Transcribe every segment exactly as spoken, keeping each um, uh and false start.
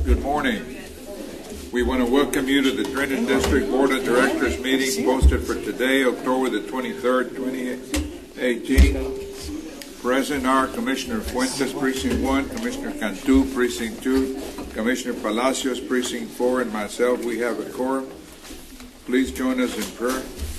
Good morning. We want to welcome you to the Trenton District Board of Directors meeting posted for today, October the twenty-third, twenty eighteen. Present are Commissioner Fuentes, Precinct one, Commissioner Cantu, Precinct two, Commissioner Palacios, Precinct four, and myself. We have a quorum. Please join us in prayer.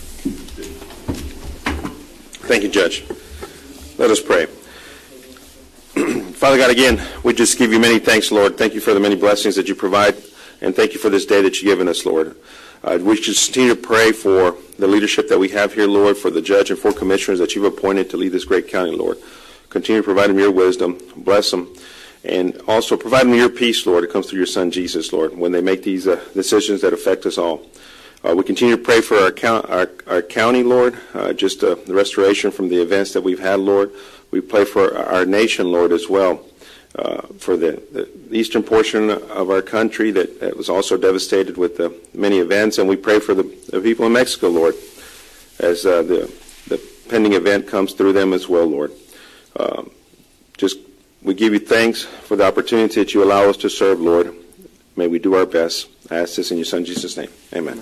Thank you, Judge. Let us pray. Father God, again, we just give you many thanks, Lord. Thank you for the many blessings that you provide, and thank you for this day that you've given us, Lord. Uh, we just continue to pray for the leadership that we have here, Lord, for the judge and four commissioners that you've appointed to lead this great county, Lord. Continue to provide them your wisdom, bless them, and also provide them your peace, Lord. It comes through your Son, Jesus, Lord, when they make these uh, decisions that affect us all. Uh, we continue to pray for our, count, our, our county, Lord, uh, just uh, the restoration from the events that we've had, Lord. We pray for our nation, Lord, as well, uh, for the, the eastern portion of our country that, that was also devastated with the many events, and we pray for the, the people in Mexico, Lord, as uh, the, the pending event comes through them as well, Lord. Um, just we give you thanks for the opportunity that you allow us to serve, Lord. May we do our best. I ask this in your Son, Jesus' name. Amen.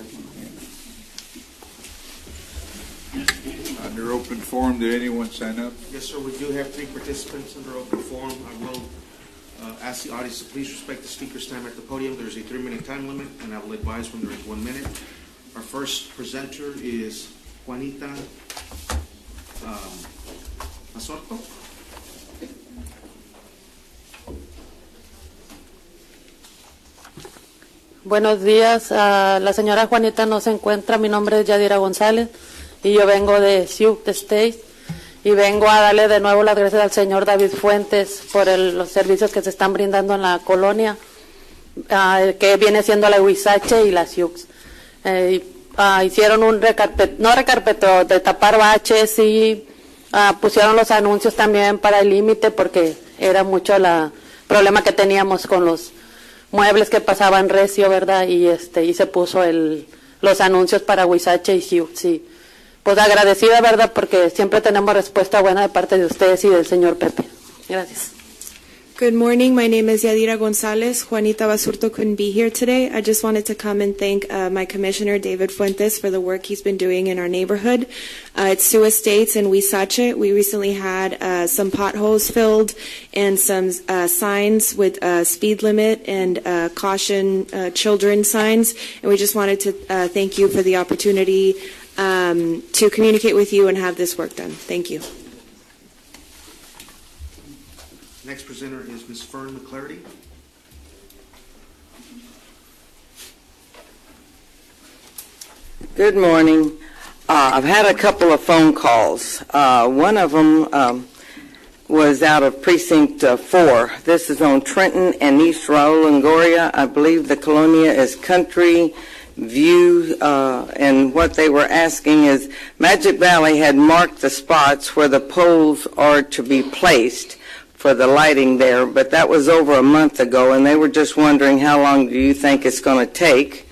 Under open forum, did anyone sign up? Yes, sir. We do have three participants under open forum. I will uh, ask the audience to please respect the speaker's time at the podium. There's a three-minute time limit, and I will advise when there is one minute. Our first presenter is Juanita um, Mazorco. Buenos días. Uh, la señora Juanita no se encuentra. Mi nombre es Yadira González y yo vengo de Sioux State y vengo a darle de nuevo las gracias al señor David Fuentes por el, los servicios que se están brindando en la colonia, uh, que viene siendo la Huizache y la Sioux. Eh, uh, hicieron un recarpet, no recarpetó, de tapar baches y uh, pusieron los anuncios también para el límite porque era mucho el problema que teníamos con los muebles que pasaban recio, ¿verdad? Y este y se puso el los anuncios para Huizache y Sioux, sí. Pues agradecida, ¿verdad? Porque siempre tenemos respuesta buena de parte de ustedes y del señor Pepe. Gracias. Good morning. My name is Yadira Gonzalez. Juanita Basurto couldn't be here today. I just wanted to come and thank uh, my commissioner, David Fuentes, for the work he's been doing in our neighborhood. Uh, at Sioux Estates and Huizache, we recently had uh, some potholes filled and some uh, signs with uh, speed limit and uh, caution uh, children signs. And we just wanted to uh, thank you for the opportunity um, to communicate with you and have this work done. Thank you. Next presenter is Miz Fern McClarty. Good morning. Uh, I've had a couple of phone calls. Uh, one of them um, was out of Precinct uh, four. This is on Trenton and East Raul Longoria. I believe the colonia is Country View, uh, and what they were asking is Magic Valley had marked the spots where the poles are to be placed for the lighting there, but that was over a month ago, and they were just wondering how long do you think it's going to take,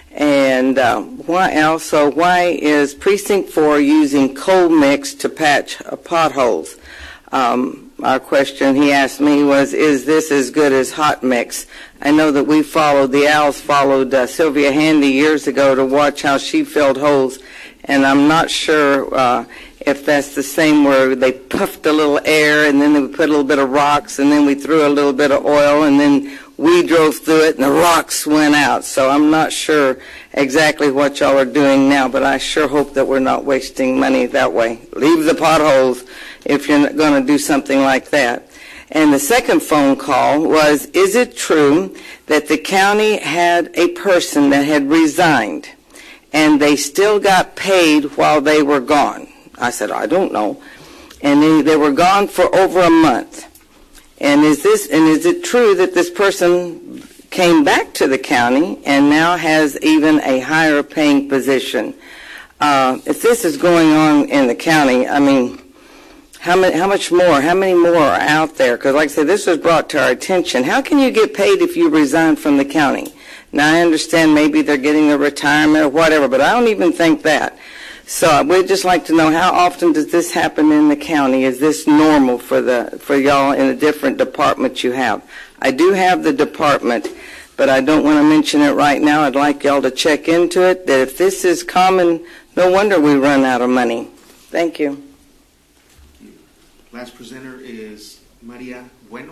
and uh, why also why is Precinct four using coal mix to patch uh, potholes? Um, our question he asked me was, is this as good as hot mix? I know that we followed, the Owls followed uh, Sylvia Handy years ago to watch how she filled holes, and I'm not sure uh, if that's the same where they puffed a little air and then they would put a little bit of rocks and then we threw a little bit of oil and then we drove through it and the rocks went out. So I'm not sure exactly what y'all are doing now, but I sure hope that we're not wasting money that way. Leave the potholes if you're going to do something like that. And the second phone call was, is it true that the county had a person that had resigned and they still got paid while they were gone? I said, I don't know. And they, they were gone for over a month. And is this and is it true that this person came back to the county and now has even a higher paying position? Uh, if this is going on in the county, I mean, how many, how much more, how many more are out there? Because like I said, this was brought to our attention. How can you get paid if you resign from the county? Now, I understand maybe they're getting a retirement or whatever, but I don't even think that. So we'd just like to know, how often does this happen in the county? Is this normal for the for y'all in the different departments you have? I do have the department but I don't want to mention it right now. I'd like y'all to check into it, that if this is common, no wonder we run out of money. Thank you. Last presenter is Maria Bueno.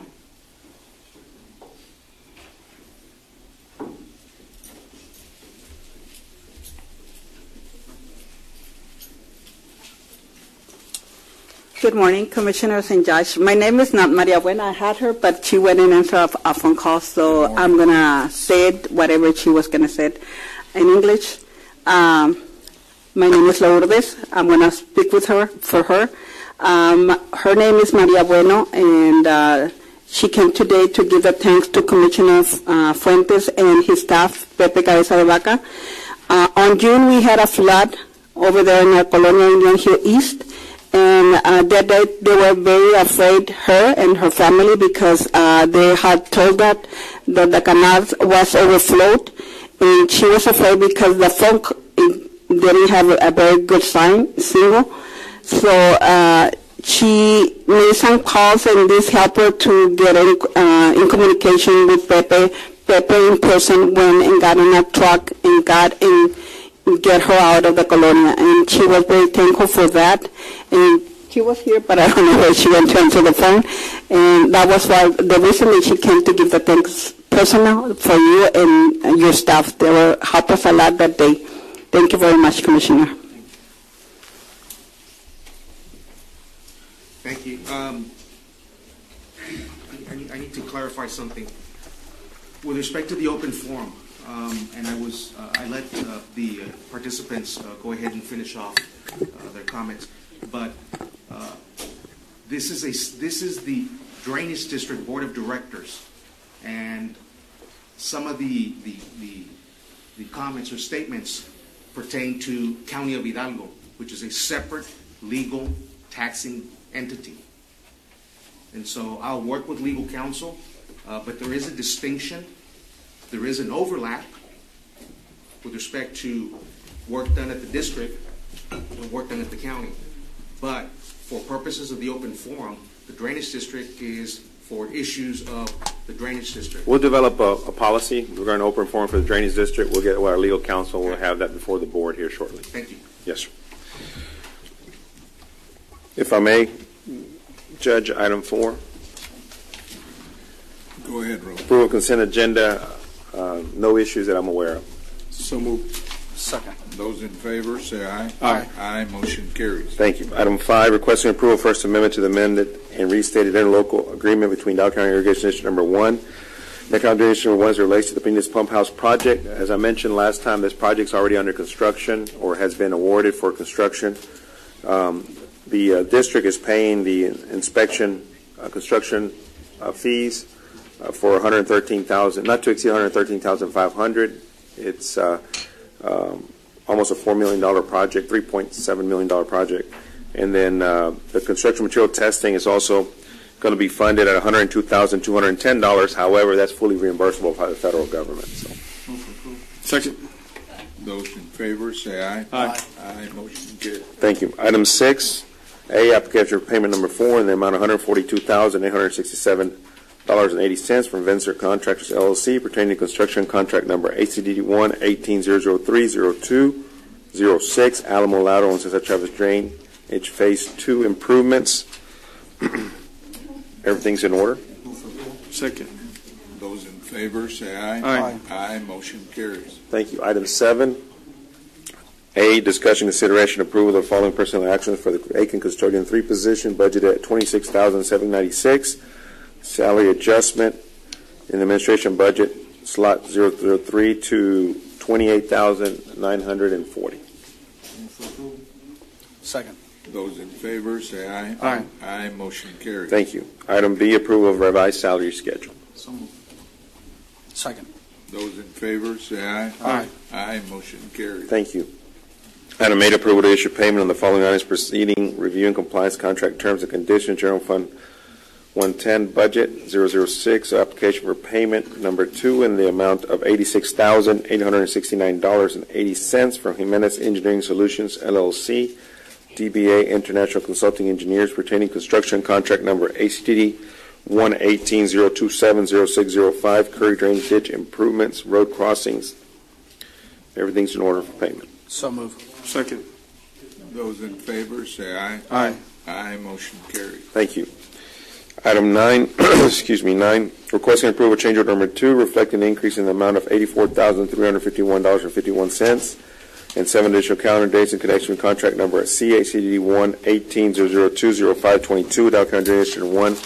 Good morning, Commissioners and Judge. My name is not Maria Buena. I had her, but she went in and answered a, a phone call, so I'm going to say it, whatever she was going to say it in English. Um, my name is Lourdes. I'm going to speak with her for her. Um, her name is Maria Bueno, and uh, she came today to give the thanks to Commissioner uh, Fuentes and his staff, Pepe Cabeza de Vaca. Uh, on June, we had a flood over there in our Colonia Indian Hill East. And uh, that day they were very afraid, her and her family, because uh, they had told that, that the canal was overflowed. And she was afraid because the phone didn't have a very good sign, signal. So uh, she made some calls, and this helped her to get in, uh, in communication with Pepe. Pepe in person went and got in a truck and got in, get her out of the Colonia, and she was very thankful for that. And she was here, but I don't know where she went to answer the phone. And that was why the reason that she came to give the thanks personal for you and your staff. They were helped us a lot that day. Thank you very much, Commissioner. Thank you. Um, I, I, need, I need to clarify something. With respect to the open forum, um, and I was, uh, I let uh, the uh, participants uh, go ahead and finish off uh, their comments, but uh, this is a, this is the Drainage District Board of Directors, and some of the the, the, the comments or statements pertain to County of Hidalgo, which is a separate legal taxing entity. And so I'll work with legal counsel, uh, but there is a distinction, there is an overlap with respect to work done at the district and work done at the county. But for purposes of the open forum, the Drainage District is for issues of the Drainage District. We'll develop a, a policy regarding open forum for the Drainage District. We'll get our legal counsel. We'll have that before the board here shortly. Thank you. Yes, sir. If I may, Judge, item four. Go ahead, Ro. Approval consent agenda. Uh, no issues that I'm aware of. So moved. Second. Those in favor, say aye. Aye. Aye. Motion carries. Thank you. Item five, requesting approval First Amendment to the amended and restated interlocal agreement between Dow County Irrigation District Number One. Dow County Irrigation District Number One as it relates to the Penis Pump House project. As I mentioned last time, this project's already under construction or has been awarded for construction. Um, the uh, district is paying the inspection uh, construction uh, fees uh, for one hundred thirteen thousand dollars, not to exceed one hundred thirteen thousand five hundred dollars. It's uh, um, almost a four million dollars project, three point seven million dollars project. And then uh, the construction material testing is also going to be funded at one hundred two thousand two hundred ten dollars. However, that's fully reimbursable by the federal government. So. Second. Those in favor, say aye. Aye. Aye. Motion carries. Thank you. Item six, A, application for payment number four in the amount of one hundred forty-two thousand eight hundred sixty-seven dollars and eighty cents from Venture Contractors, L L C, pertaining to construction contract number A C D one eighteen zero zero three zero two zero six, Alamo Lateral and Cesar Chavez Drain, H Phase two improvements. Everything's in order. Second. Those in favor, say aye. Aye. Aye. Motion carries. Thank you. Item seven, A, discussion, consideration, approval of the following personnel actions for the Aiken Custodian three position, budgeted at twenty-six thousand seven hundred ninety-six. Salary adjustment in the administration budget, slot zero zero three to twenty-eight thousand nine hundred forty. Second. Those in favor, say aye. Aye. Aye. Motion carries. Thank you. Item B, approval of revised salary schedule. So moved. Second. Those in favor, say aye. Aye. Aye. Motion carries. Thank you. Item eight, approval to issue payment on the following items proceeding, review and compliance contract terms and conditions, General Fund one ten budget zero zero six, application for payment number two in the amount of eighty-six thousand eight hundred sixty-nine dollars and eighty cents from Jimenez Engineering Solutions, L L C, D B A International Consulting Engineers, pertaining construction contract number A C D one eighteen zero two seven zero six zero five, Curry Drainage Ditch Improvements, Road Crossings. Everything's in order for payment. So move. Second. Those in favor say aye. Aye. Aye, motion carries. Thank you. Item nine, excuse me, nine, requesting approval change order number two, reflecting an increase in the amount of eighty-four thousand three hundred fifty-one dollars and fifty-one cents and seven additional calendar dates in connection with contract number C A C D one eighteen zero zero two zero five twenty-two, Dow County Drainage District one,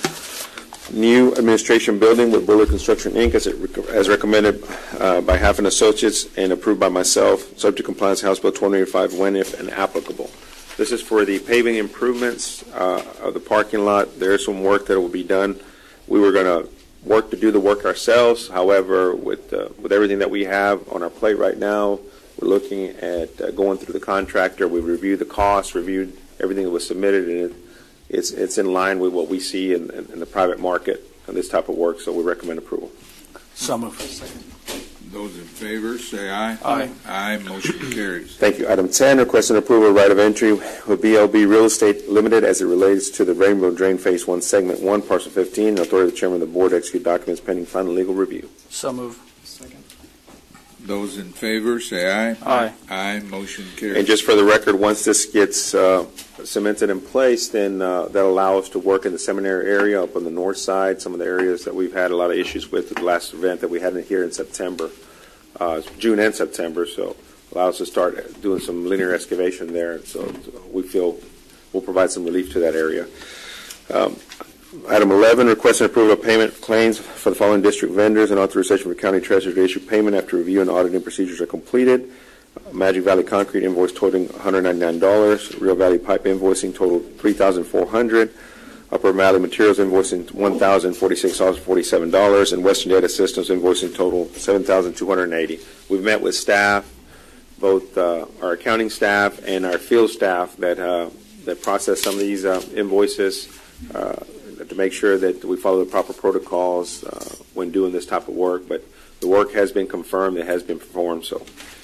new administration building with Bullard Construction Incorporated as, as recommended uh, by Half and Associates and approved by myself, subject to compliance House Bill twenty eighty-five when, if, and applicable. This is for the paving improvements uh, of the parking lot. There is some work that will be done. We were going to work to do the work ourselves. However, with uh, with everything that we have on our plate right now, we're looking at uh, going through the contractor. We reviewed the costs, reviewed everything that was submitted, and it, it's it's in line with what we see in, in, in the private market on this type of work. So we recommend approval. So move. Second. Those in favor say aye. Aye. Aye, motion carries. Thank you. Item ten, requesting approval of right of entry with B L B Real Estate Limited as it relates to the Rainbow Drain Phase one, Segment one, Parcel fifteen, and authority of the Chairman of the Board to execute documents pending final legal review. So move. Second. Those in favor say aye. Aye. Aye, motion carries. And just for the record, once this gets uh, cemented in place, then uh, that'll allow us to work in the seminary area up on the north side, some of the areas that we've had a lot of issues with the last event that we had here in September, uh, June and September, so allow us to start doing some linear excavation there. So we feel we'll provide some relief to that area. Um, Item eleven, requesting approval of payment claims for the following district vendors and authorization for county treasurer to issue payment after review and auditing procedures are completed. Magic Valley Concrete invoice totaling one hundred ninety-nine dollars. Rio Valley Pipe invoicing total three thousand four hundred dollars. Upper Valley Materials invoicing one thousand forty-six dollars and forty-seven cents. And Western Data Systems invoicing total seven thousand two hundred eighty dollars. We've met with staff, both uh, our accounting staff and our field staff that, uh, that process some of these uh, invoices uh, to make sure that we follow the proper protocols uh, when doing this type of work. But the work has been confirmed, it has been performed. So,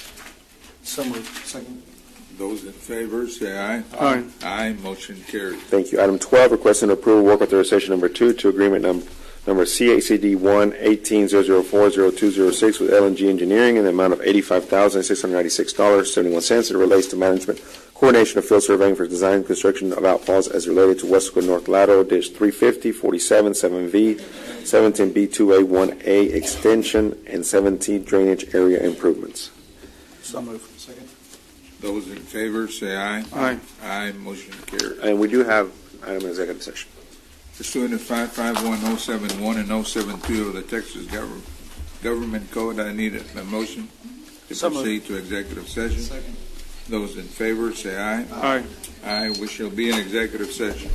So moved. Second. Those in favor say aye. Aye. Aye, motion carries. thank you. Item twelve, requesting approval work authorization number two to agreement num- number C A C D one eighteen zero zero four zero two zero six with L and G Engineering in the amount of eighty-five thousand six hundred ninety-six dollars and seventy-one cents. It relates to management coordination of field surveying for design and construction of outfalls as related to Westwood North Lateral, Ditch three fifty, forty-seven, seven V, seventeen B two A one A extension, and seventeen drainage area improvements. So moved. Second. Those in favor say aye. Aye. Aye, motion carries. And we do have item in executive session. Pursuant to five five one oh seven one and oh seven two of the Texas Government Government Code, I need a, a motion to So moved. proceed to executive session. Second. Those in favor say aye. Aye. Aye, we shall be in executive session.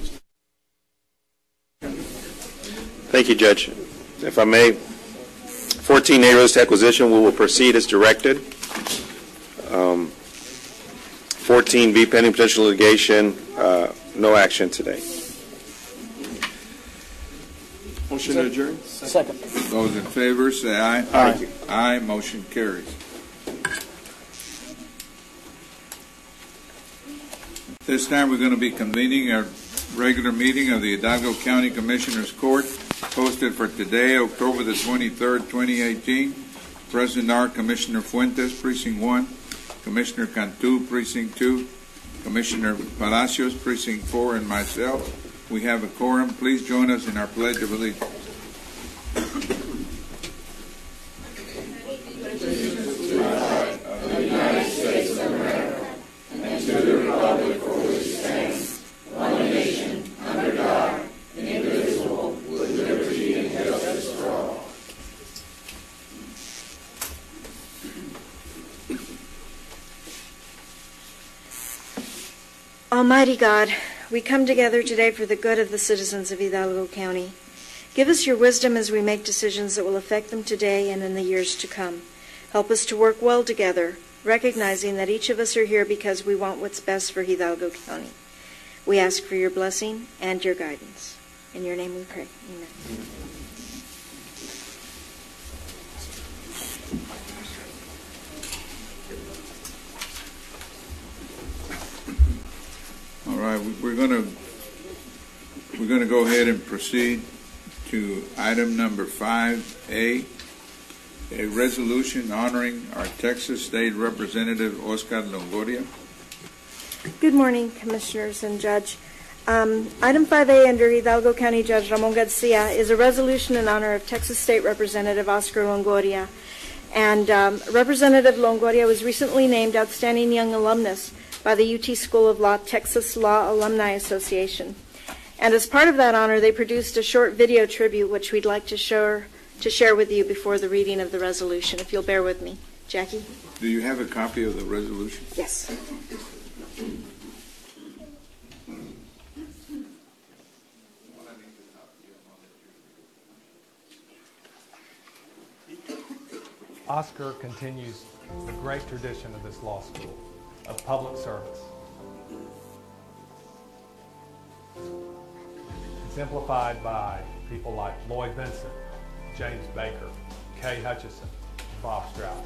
Thank you, Judge. If I may, fourteen A Roads to acquisition, we will proceed as directed. Um, fourteen B pending potential litigation, uh, no action today. Motion to adjourn. Second. Those in favor say aye. Aye. Thank you. Aye, motion carries. This time we're going to be convening our regular meeting of the Hidalgo County Commissioners Court, posted for today, October the twenty-third, twenty eighteen. Present are Commissioner Fuentes, Precinct one, Commissioner Cantu, Precinct two, Commissioner Palacios, Precinct four, and myself. We have a quorum. Please join us in our Pledge of Allegiance. Almighty God, we come together today for the good of the citizens of Hidalgo County. Give us your wisdom as we make decisions that will affect them today and in the years to come. Help us to work well together, recognizing that each of us are here because we want what's best for Hidalgo County. We ask for your blessing and your guidance. In your name we pray. Amen. All right, we- we're going to we're going to go ahead and proceed. to item number five A, a resolution honoring our Texas State Representative Oscar Longoria. Good morning, Commissioners and Judge. Um, item five A under Hidalgo County Judge Ramon Garcia is a resolution in honor of Texas State Representative Oscar Longoria. And um, Representative Longoria was recently named Outstanding Young Alumnus by the U T School of Law Texas Law Alumni Association. And as part of that honor, they produced a short video tribute, which we'd like to share, to share with you before the reading of the resolution, if you'll bear with me. Jackie? Do you have a copy of the resolution? Yes. Oscar continues the great tradition of this law school of public service. Exemplified by people like Lloyd Benson, James Baker, Kay Hutchison, Bob Strauss.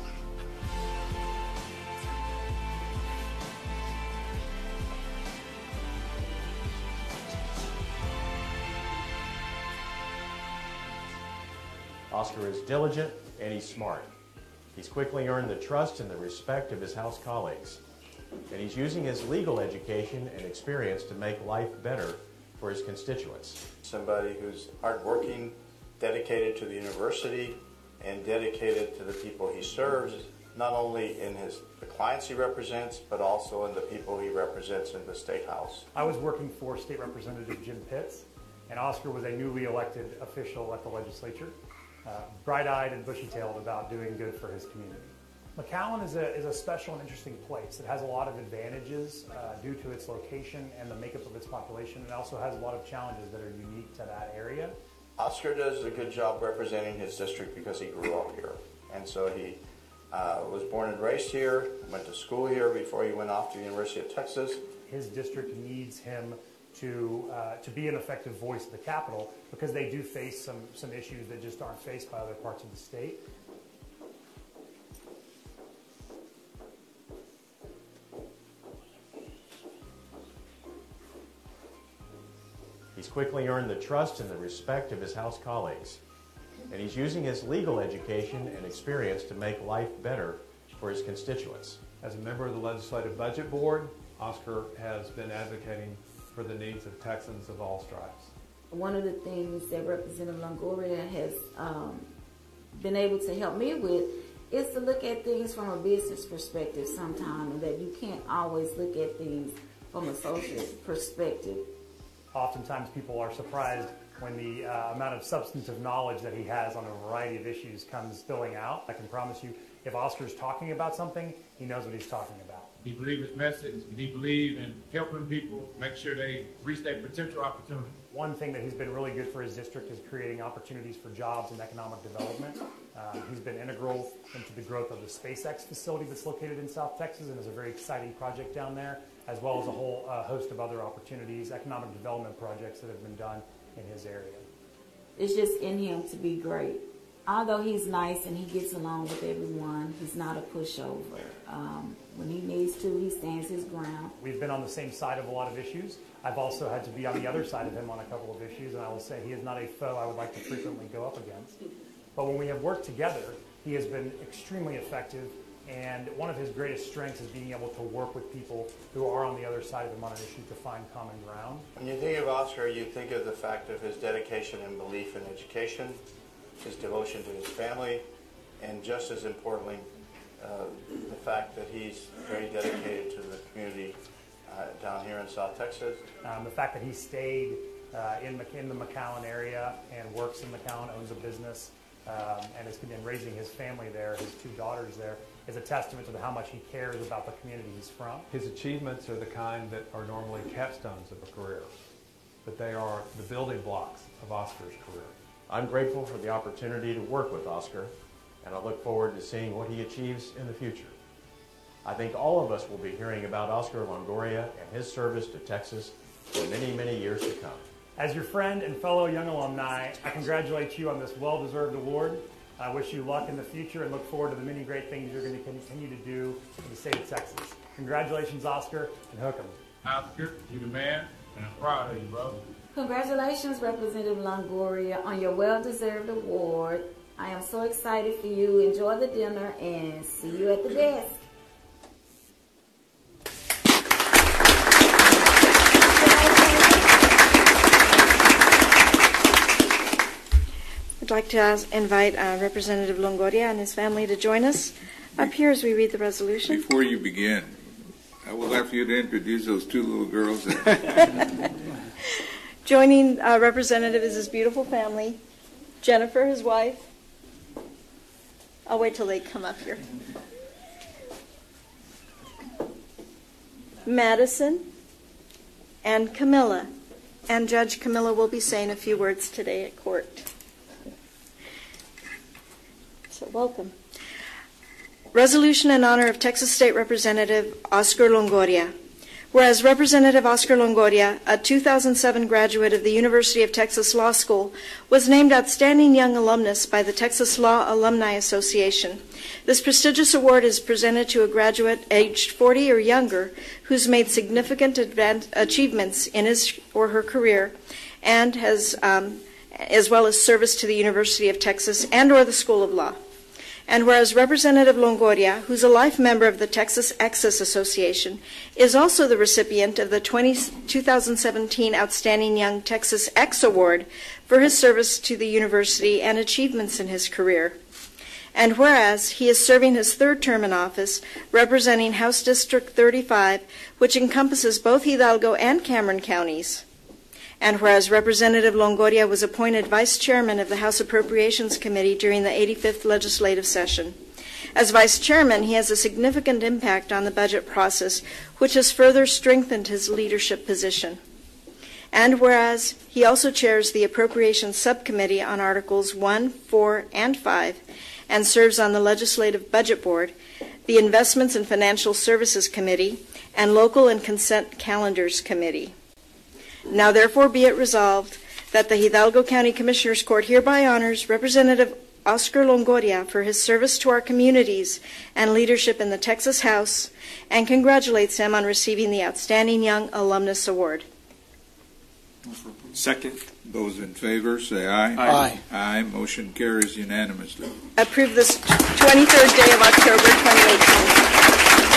Oscar is diligent and he's smart. He's quickly earned the trust and the respect of his House colleagues. And he's using his legal education and experience to make life better for his constituents. Somebody who's hardworking, dedicated to the university, and dedicated to the people he serves, not only in his the clients he represents, but also in the people he represents in the State House. I was working for State Representative Jim Pitts, and Oscar was a newly elected official at the legislature. Uh, bright-eyed and bushy-tailed about doing good for his community. McAllen is a, is a special and interesting place. It has a lot of advantages uh, due to its location and the makeup of its population. It also has a lot of challenges that are unique to that area. Oscar does a good job representing his district because he grew up here. And so he uh, was born and raised here, went to school here before he went off to the University of Texas. His district needs him to uh, to be an effective voice of the Capitol because they do face some, some issues that just aren't faced by other parts of the state. He's quickly earned the trust and the respect of his House colleagues. And he's using his legal education and experience to make life better for his constituents. As a member of the Legislative Budget Board, Oscar has been advocating for the needs of Texans of all stripes. One of the things that Representative Longoria has um, been able to help me with is to look at things from a business perspective sometimes, and that you can't always look at things from a social perspective. Oftentimes people are surprised when the uh, amount of substantive knowledge that he has on a variety of issues comes spilling out. I can promise you, if Oscar's talking about something, he knows what he's talking about. He believes his message, and he believes in helping people make sure they reach their potential opportunity. One thing that he's been really good for his district is creating opportunities for jobs and economic development. Um, he's been integral into the growth of the SpaceX facility that's located in South Texas, and is a very exciting project down there, as well as a whole uh, host of other opportunities, economic development projects that have been done in his area. It's just in him to be great. Although he's nice and he gets along with everyone, he's not a pushover. Um, when he needs to, he stands his ground. We've been on the same side of a lot of issues. I've also had to be on the other side of him on a couple of issues, and I will say he is not a foe I would like to frequently go up against. But when we have worked together, he has been extremely effective, and one of his greatest strengths is being able to work with people who are on the other side of him on an issue to find common ground. When you think of Oscar, you think of the fact of his dedication and belief in education, his devotion to his family, and just as importantly, uh, the fact that he's very dedicated to the community uh, down here in South Texas. Um, the fact that he stayed uh, in, in the McAllen area and works in McAllen, owns a business, um, and has been raising his family there, his two daughters there, is a testament to how much he cares about the community he's from. His achievements are the kind that are normally capstones of a career, but they are the building blocks of Oscar's career. I'm grateful for the opportunity to work with Oscar, and I look forward to seeing what he achieves in the future. I think all of us will be hearing about Oscar Longoria and his service to Texas for many, many years to come. As your friend and fellow young alumni, I congratulate you on this well-deserved award. I wish you luck in the future and look forward to the many great things you're going to continue to do in the state of Texas. Congratulations, Oscar, and hook 'em. Oscar, you're the man, and I'm proud of you, bro. Congratulations, Representative Longoria, on your well-deserved award. I am so excited for you. Enjoy the dinner and see you at the desk. I'd like to ask, invite uh, Representative Longoria and his family to join us up here as we read the resolution. Before you begin, I would like for you to introduce those two little girls there. Joining uh, Representative is his beautiful family, Jennifer, his wife. I'll wait till they come up here. Madison and Camilla. And Judge Camilla will be saying a few words today at court. So welcome. Resolution in honor of Texas State Representative Oscar Longoria. Whereas Representative Oscar Longoria, a two thousand seven graduate of the University of Texas Law School, was named Outstanding Young Alumnus by the Texas Law Alumni Association. This prestigious award is presented to a graduate aged forty or younger who's made significant advan- achievements in his or her career and has, um, as well as service to the University of Texas and or the School of Law. And whereas Representative Longoria, who's a life member of the Texas Access Association, is also the recipient of the twenty, two thousand seventeen Outstanding Young Texas X Award for his service to the university and achievements in his career. And whereas he is serving his third term in office, representing House District thirty-five, which encompasses both Hidalgo and Cameron counties. And whereas Representative Longoria was appointed Vice Chairman of the House Appropriations Committee during the eighty-fifth legislative session. As Vice Chairman, he has a significant impact on the budget process, which has further strengthened his leadership position. And whereas he also chairs the Appropriations Subcommittee on Articles one, four, and five, and serves on the Legislative Budget Board, the Investments and Financial Services Committee, and Local and Consent Calendars Committee. Now therefore be it resolved that the Hidalgo County Commissioners Court hereby honors Representative Oscar Longoria for his service to our communities and leadership in the Texas House and congratulates him on receiving the Outstanding Young Alumnus Award. Second. Those in favor say aye. Aye. Aye. Motion carries unanimously. Approve this twenty-third day of October twenty eighteen.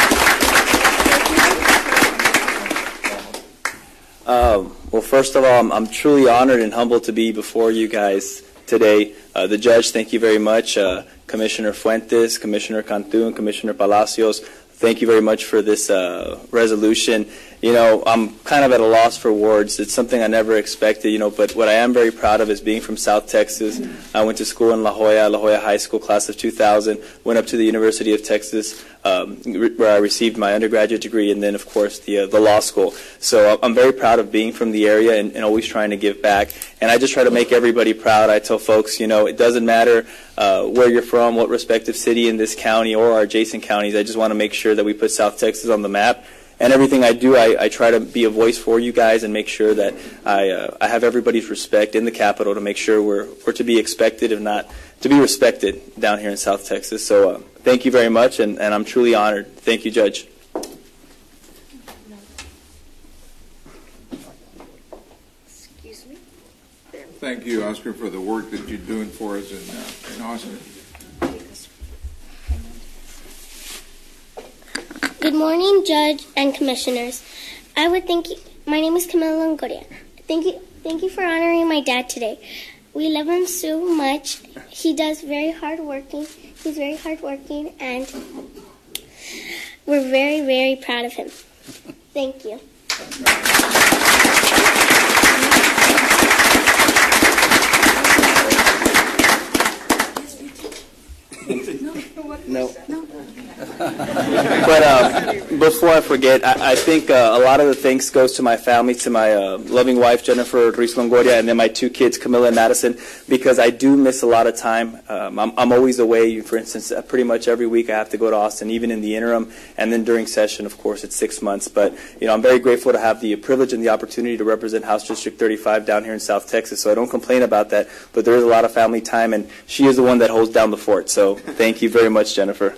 Um, well, first of all, I'm, I'm truly honored and humbled to be before you guys today. Uh, the judge, thank you very much. Uh, Commissioner Fuentes, Commissioner Cantú, Commissioner Palacios, thank you very much for this uh, resolution. You know, I'm kind of at a loss for words. It's something I never expected, you know, but what I am very proud of is being from South Texas. I went to school in La Jolla, La Jolla High School, class of two thousand, went up to the University of Texas, um, where I received my undergraduate degree, and then, of course, the, uh, the law school. So I'm very proud of being from the area and, and always trying to give back. And I just try to make everybody proud. I tell folks, you know, it doesn't matter uh, where you're from, what respective city in this county or our adjacent counties. I just want to make sure that we put South Texas on the map. And everything I do, I, I try to be a voice for you guys and make sure that I, uh, I have everybody's respect in the Capitol to make sure we're, we're to be expected, if not to be respected down here in South Texas. So uh, thank you very much, and, and I'm truly honored. Thank you, Judge. Excuse me. Thank you, Oscar, for the work that you're doing for us in, uh, in Austin. Good morning, Judge and Commissioners. I would thank you. My name is Camila Longoria. Thank you, thank you for honoring my dad today. We love him so much. He does very hard working. He's very hard working, and we're very, very proud of him. Thank you. No. But uh, before I forget, I, I think uh, a lot of the thanks goes to my family, to my uh, loving wife, Jennifer Ruiz Longoria, and then my two kids, Camilla and Madison, because I do miss a lot of time. Um, I'm, I'm always away. For instance, uh, pretty much every week I have to go to Austin, even in the interim, and then during session, of course, it's six months. But, you know, I'm very grateful to have the privilege and the opportunity to represent House District thirty-five down here in South Texas, so I don't complain about that, but there is a lot of family time, and she is the one that holds down the fort. So thank you very much, Jennifer.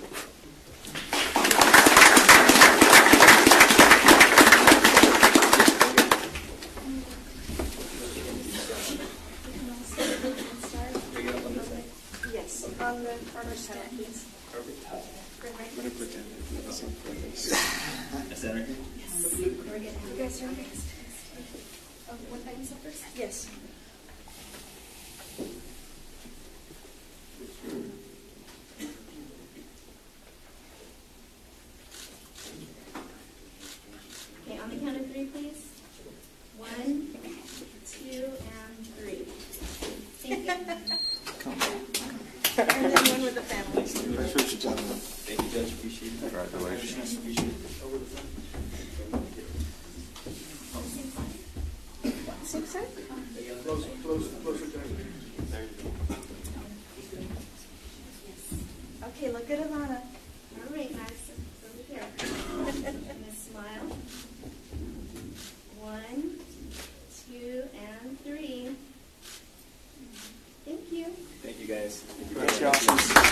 on the Carter title, please. I'm going to pretend it's in front of us. Is that right? Yes. You guys are next. Oh, one item first? Yes. Okay, on the count of three, please. One, two, and three. Thank you. And then one with the family. Thank you, Judge. Appreciate it. Congratulations. Appreciate it. Over the phone. Same side? Close, close, closer to me. Okay, look at Alana. All right, nice. Over here. And a smile. One, two, and three. Thank you. Thank you, guys. Thank you. Great job.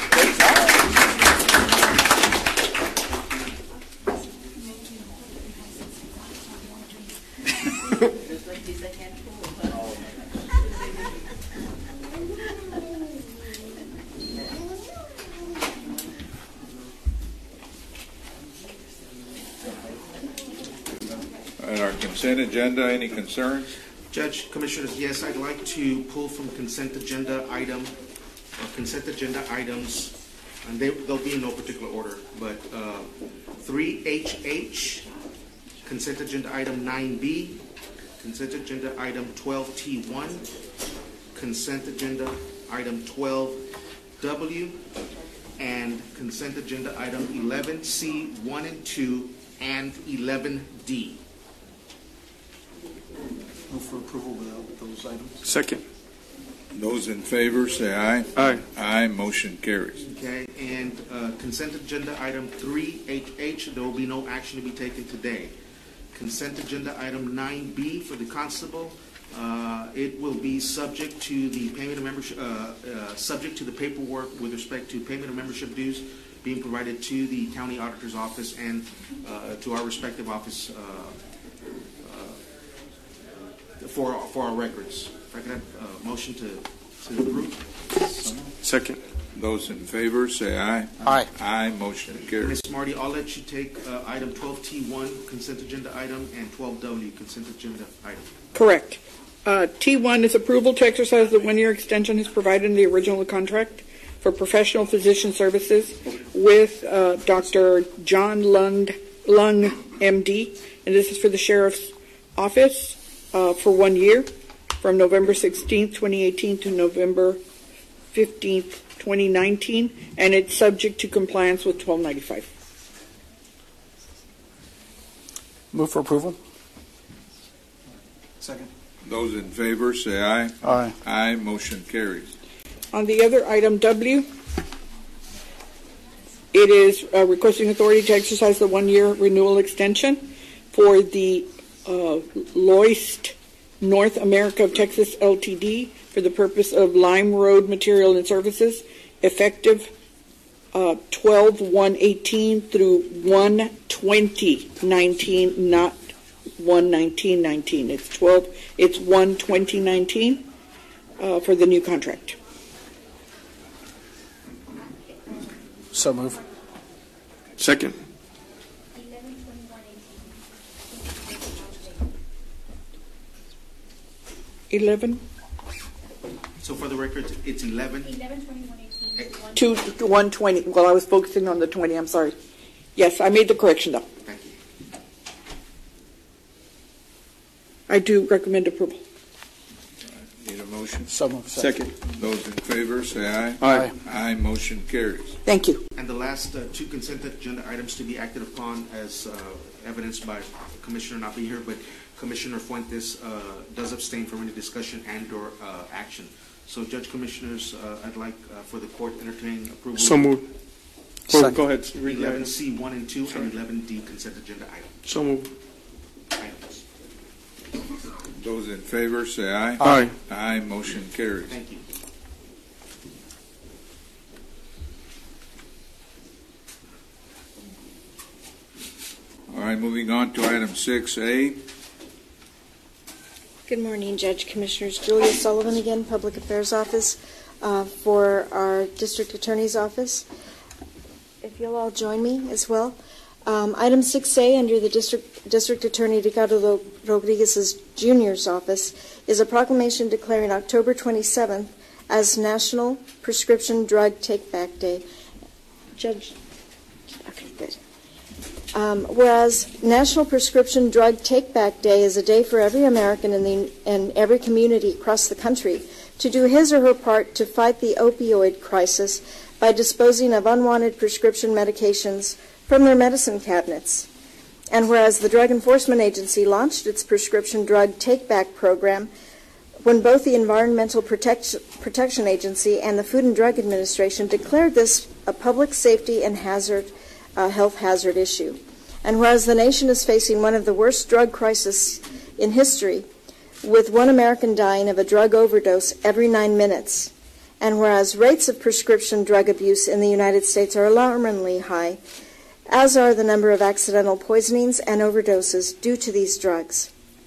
And our consent agenda, any concerns? Judge, Commissioners, yes, I'd like to pull from consent agenda item, or consent agenda items, and they, they'll be in no particular order, but uh, three H H, consent agenda item nine B, consent agenda item twelve T one, consent agenda item twelve W, and consent agenda item eleven C one and two, and eleven D. Move for approval without those items. Second. Those in favor, say aye. Aye. Aye, motion carries. Okay, and uh, consent agenda item three H H, there will be no action to be taken today. Consent agenda item nine B for the constable, uh, it will be subject to the payment of membership, uh, uh, subject to the paperwork with respect to payment of membership dues being provided to the county auditor's office and uh, to our respective office uh, uh, for for our records. If I could have a motion to, to approve. Second. Those in favor, say aye. Aye. Aye, motion carries. Miz Marty, I'll let you take uh, item twelve T one, consent agenda item, and twelve W, consent agenda item. Correct. Uh, T one is approval to exercise the one-year extension as provided in the original contract for professional physician services with uh, Doctor John Lund, Lung, M D, and this is for the Sheriff's Office uh, for one year, from November sixteenth, twenty eighteen to November fifteenth, twenty nineteen, and it's subject to compliance with twelve ninety-five. Move for approval. Second. Those in favor, say aye. Aye. Aye, motion carries. On the other item W, it is uh, requesting authority to exercise the one-year renewal extension for the uh, Loist North America of Texas L T D for the purpose of Lime Road Material and Services, effective uh, twelve one eighteen through one twenty nineteen, not one nineteen nineteen. It's twelve. It's one twenty nineteen uh, for the new contract. So move. Second. Eleven. So for the record, it's eleven. eleven twenty-one eighteen. Two to one twenty. Well, I was focusing on the twenty. I'm sorry. Yes, I made the correction though. Thank you. I do recommend approval. Need a motion? So move. Second. Those in favor, say aye. Aye. Aye, motion carries. Thank you. And the last uh, two consent agenda items to be acted upon, as uh, evidenced by Commissioner not being here, but Commissioner Fuentes uh, does abstain from any discussion and/or uh, action. So, Judge Commissioners, uh, I'd like uh, for the court to entertain approval. So moved. Go, go ahead. Read the eleven item. C one and two and eleven D consent agenda item. So moved. Items. Those in favor, say aye. Aye. Aye, motion carries. Thank you. All right, moving on to item six A. Good morning, Judge Commissioners. Julia Sullivan again, Public Affairs Office. uh, for our district attorney's office. If you'll all join me as well. Um, item six A under the district, district attorney Ricardo Rodriguez's Junior's office is a proclamation declaring October twenty-seventh as National Prescription Drug Take-Back Day. Judge, okay, good. Um, whereas National Prescription Drug Take-Back Day is a day for every American in, the, in every community across the country to do his or her part to fight the opioid crisis by disposing of unwanted prescription medications from their medicine cabinets. And whereas the Drug Enforcement Agency launched its prescription drug take-back program when both the Environmental Protection, Protection Agency and the Food and Drug Administration declared this a public safety and hazard, uh, health hazard issue. And whereas the nation is facing one of the worst drug crises in history, with one American dying of a drug overdose every nine minutes, and whereas rates of prescription drug abuse in the United States are alarmingly high, as are the number of accidental poisonings and overdoses due to these drugs.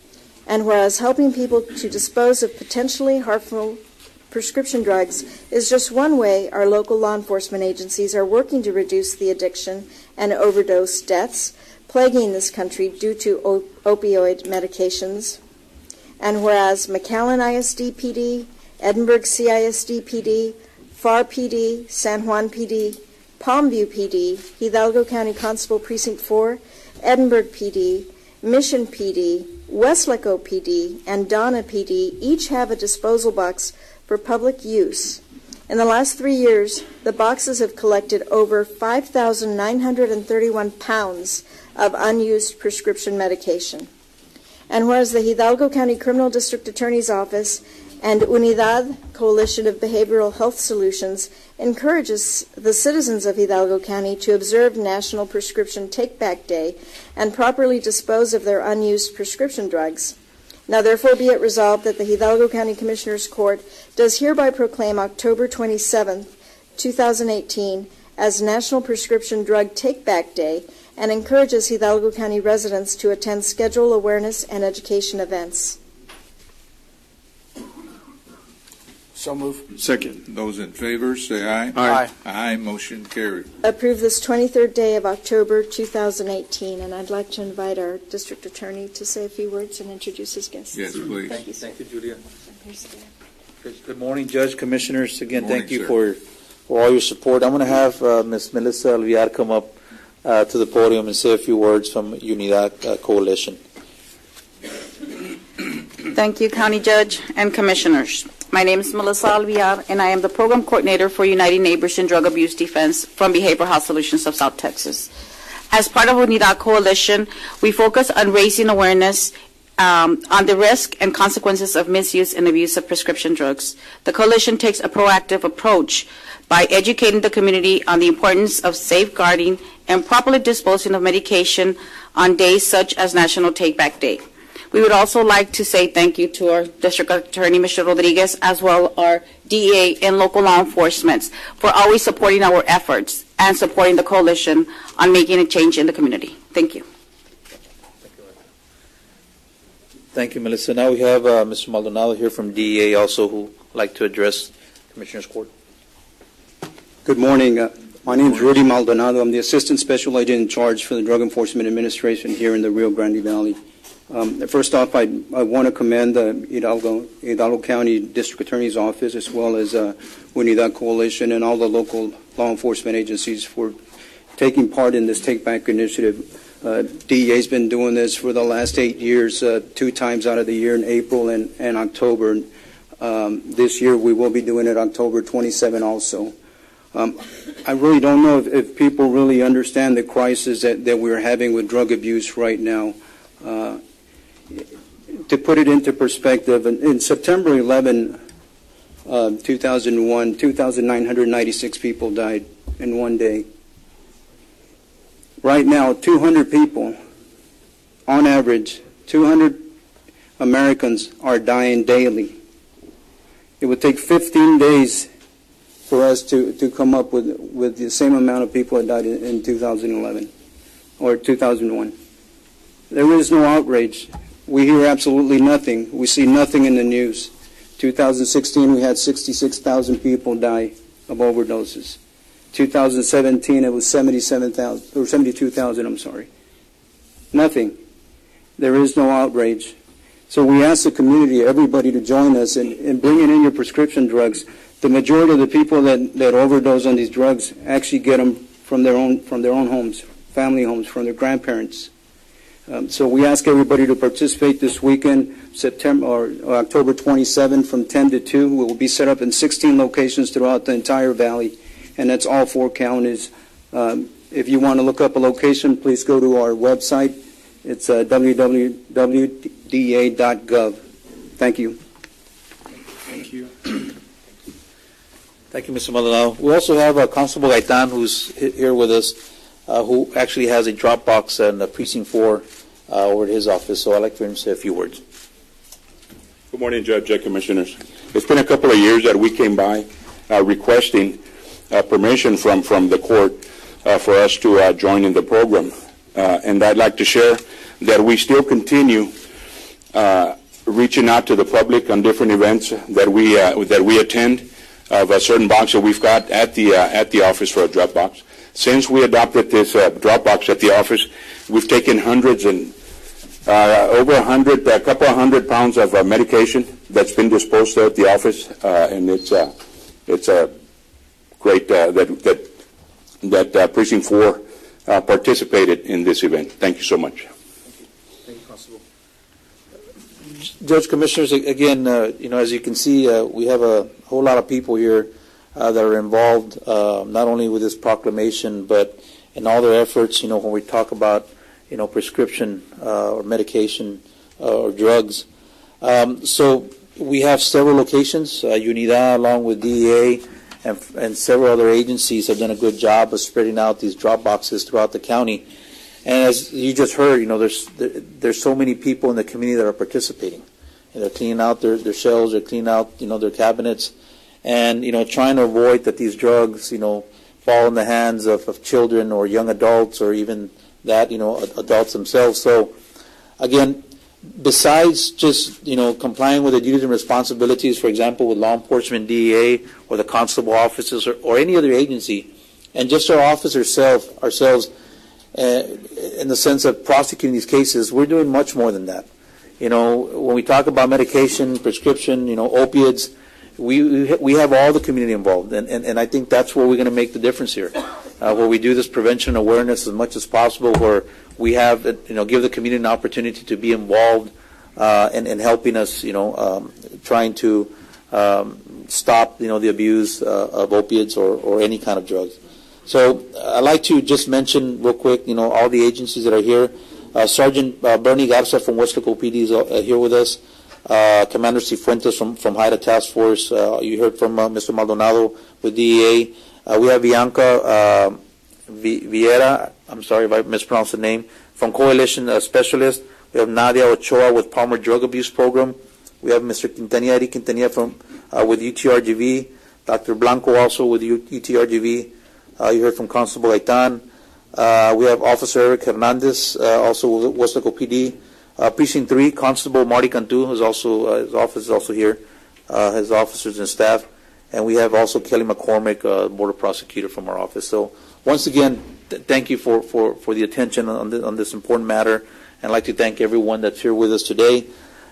And whereas helping people to dispose of potentially harmful prescription drugs is just one way our local law enforcement agencies are working to reduce the addiction and overdose deaths plaguing this country due to op- opioid medications. And whereas McAllen I S D P D, Edinburgh C I S D P D, F A R P D, San Juan P D, Palmview P D, Hidalgo County Constable Precinct four, Edinburgh P D, Mission P D, Westlaco P D, and Donna P D each have a disposal box for public use. In the last three years, the boxes have collected over five thousand nine hundred thirty-one pounds of unused prescription medication. And whereas the Hidalgo County Criminal District Attorney's Office and Unidad Coalition of Behavioral Health Solutions encourages the citizens of Hidalgo County to observe National Prescription Take-Back Day and properly dispose of their unused prescription drugs. Now therefore be it resolved that the Hidalgo County Commissioners Court does hereby proclaim October twenty-seventh, two thousand eighteen as National Prescription Drug Take-Back Day and encourages Hidalgo County residents to attend scheduled awareness and education events. So move. Second. Those in favor, say aye. Aye. Aye. Motion carried. Approve this twenty-third day of October two thousand eighteen, and I'd like to invite our district attorney to say a few words and introduce his guests. Yes, please. Thank you, thank you, Julia. Here's Good morning, Judge, Commissioners. Again, Morning, thank you sir. for, for all your support. I'm going to have uh, Miz Melissa Alviar come up uh, to the podium and say a few words from Unidad uh, Coalition. Thank you, County Judge and Commissioners. My name is Melissa Alviar, and I am the Program Coordinator for United Neighbors in Drug Abuse Defense from Behavioral Health Solutions of South Texas. As part of Unidad Coalition, we focus on raising awareness um, on the risk and consequences of misuse and abuse of prescription drugs. The coalition takes a proactive approach by educating the community on the importance of safeguarding and properly disposing of medication on days such as National Take-Back Day. We would also like to say thank you to our District Attorney, Mister Rodriguez, as well as our D E A and local law enforcement for always supporting our efforts and supporting the coalition on making a change in the community. Thank you. Thank you, Melissa. Now we have uh, Mister Maldonado here from D E A also who would like to address Commissioner's Court. Good morning. Uh, my name is Rudy Maldonado. I'm the Assistant Special Agent in charge for the Drug Enforcement Administration here in the Rio Grande Valley. Um, first off, I, I want to commend the Hidalgo, Hidalgo County District Attorney's Office as well as uh, Unidad Coalition and all the local law enforcement agencies for taking part in this Take Back initiative. Uh, D E A has been doing this for the last eight years, uh, two times out of the year in April and, and October. Um, this year we will be doing it October twenty-seventh also. Um, I really don't know if, if people really understand the crisis that, that we're having with drug abuse right now. Uh, to put it into perspective, in, in September eleventh, uh, two thousand one, two thousand nine hundred ninety-six people died in one day. Right now, two hundred people, on average, two hundred Americans are dying daily. It would take fifteen days for us to, to come up with, with the same amount of people that died in, in two thousand eleven or two thousand one. There is no outrage. We hear absolutely nothing. We see nothing in the news. two thousand sixteen, we had sixty-six thousand people die of overdoses. two thousand seventeen, it was seventy-seven thousand, or seventy-two thousand, I'm sorry. Nothing. There is no outrage. So we ask the community, everybody, to join us in, in bringing in your prescription drugs. The majority of the people that, that overdose on these drugs actually get them from their own, from their own homes, family homes, from their grandparents. Um, so we ask everybody to participate this weekend, September or, or October twenty-seventh, from ten to two. We will be set up in sixteen locations throughout the entire valley, and that's all four counties. Um, if you want to look up a location, please go to our website. It's uh, w w w dot d e a dot gov. Thank you. Thank you. Thank you, Mister Maldonado. We also have uh, Constable Gaitan, who's here with us, uh, who actually has a drop box in uh, Precinct four uh, over at his office. So I'd like for him to say a few words. Good morning, Judge and Commissioners. It's been a couple of years that we came by uh, requesting uh, permission from, from the court uh, for us to uh, join in the program. Uh, and I'd like to share that we still continue uh, reaching out to the public on different events that we uh, that we attend of a certain box that we've got at the uh, at the office for a drop box. Since we adopted this uh, drop box at the office, we've taken hundreds and uh, over a hundred, a couple of hundred pounds of uh, medication that's been disposed of at the office, uh, and it's uh, it's a uh, great uh, that that that uh, Precinct Four uh, participated in this event. Thank you so much. Thank you, Constable. Judge, Commissioners, again, uh, you know, as you can see, uh, we have a whole lot of people here uh, that are involved, uh, not only with this proclamation, but in all their efforts, you know, when we talk about, you know, prescription uh, or medication uh, or drugs. Um, so we have several locations. Uh, UNIDAD, along with D E A, and, and several other agencies have done a good job of spreading out these drop boxes throughout the county. And as you just heard, you know, there's there, there's so many people in the community that are participating, and they're cleaning out their, their shelves, they're cleaning out, you know, their cabinets, and you know, trying to avoid that these drugs, you know, fall in the hands of, of children or young adults, or even that, you know, adults themselves. So, again, besides just, you know, complying with the duties and responsibilities, for example, with law enforcement, D E A, or the constable offices, or, or any other agency, and just our office ourselves, ourselves. Uh, in the sense of prosecuting these cases, we're doing much more than that. You know, when we talk about medication, prescription, you know, opiates, we we have all the community involved, and, and, and I think that's where we're going to make the difference here, uh, where we do this prevention awareness as much as possible, where we have, you know, give the community an opportunity to be involved uh, in, in helping us, you know, um, trying to um, stop, you know, the abuse uh, of opiates or, or any kind of drugs. So uh, I'd like to just mention real quick, you know, all the agencies that are here. Uh, Sergeant uh, Bernie Garza from Weslaco P D is uh, here with us. Uh, Commander Cifuentes from, from Haida Task Force. Uh, you heard from uh, Mister Maldonado with D E A. Uh, we have Bianca uh, Vieira, I'm sorry if I mispronounced the name, from Coalition uh, Specialist. We have Nadia Ochoa with Palmer Drug Abuse Program. We have Mister Quintanilla, Eric Quintanilla from, uh, with U T R G V. Doctor Blanco also with U T R G V. Uh, you heard from Constable Gaitan. Uh, we have Officer Eric Hernandez, uh, also with Weslaco P D. Uh, Precinct three, Constable Marty Cantu, is also, uh, his office is also here, uh, his officers and staff. And we have also Kelly McCormick, uh, Border Prosecutor from our office. So once again, th thank you for, for, for the attention on, the, on this important matter. And I'd like to thank everyone that's here with us today.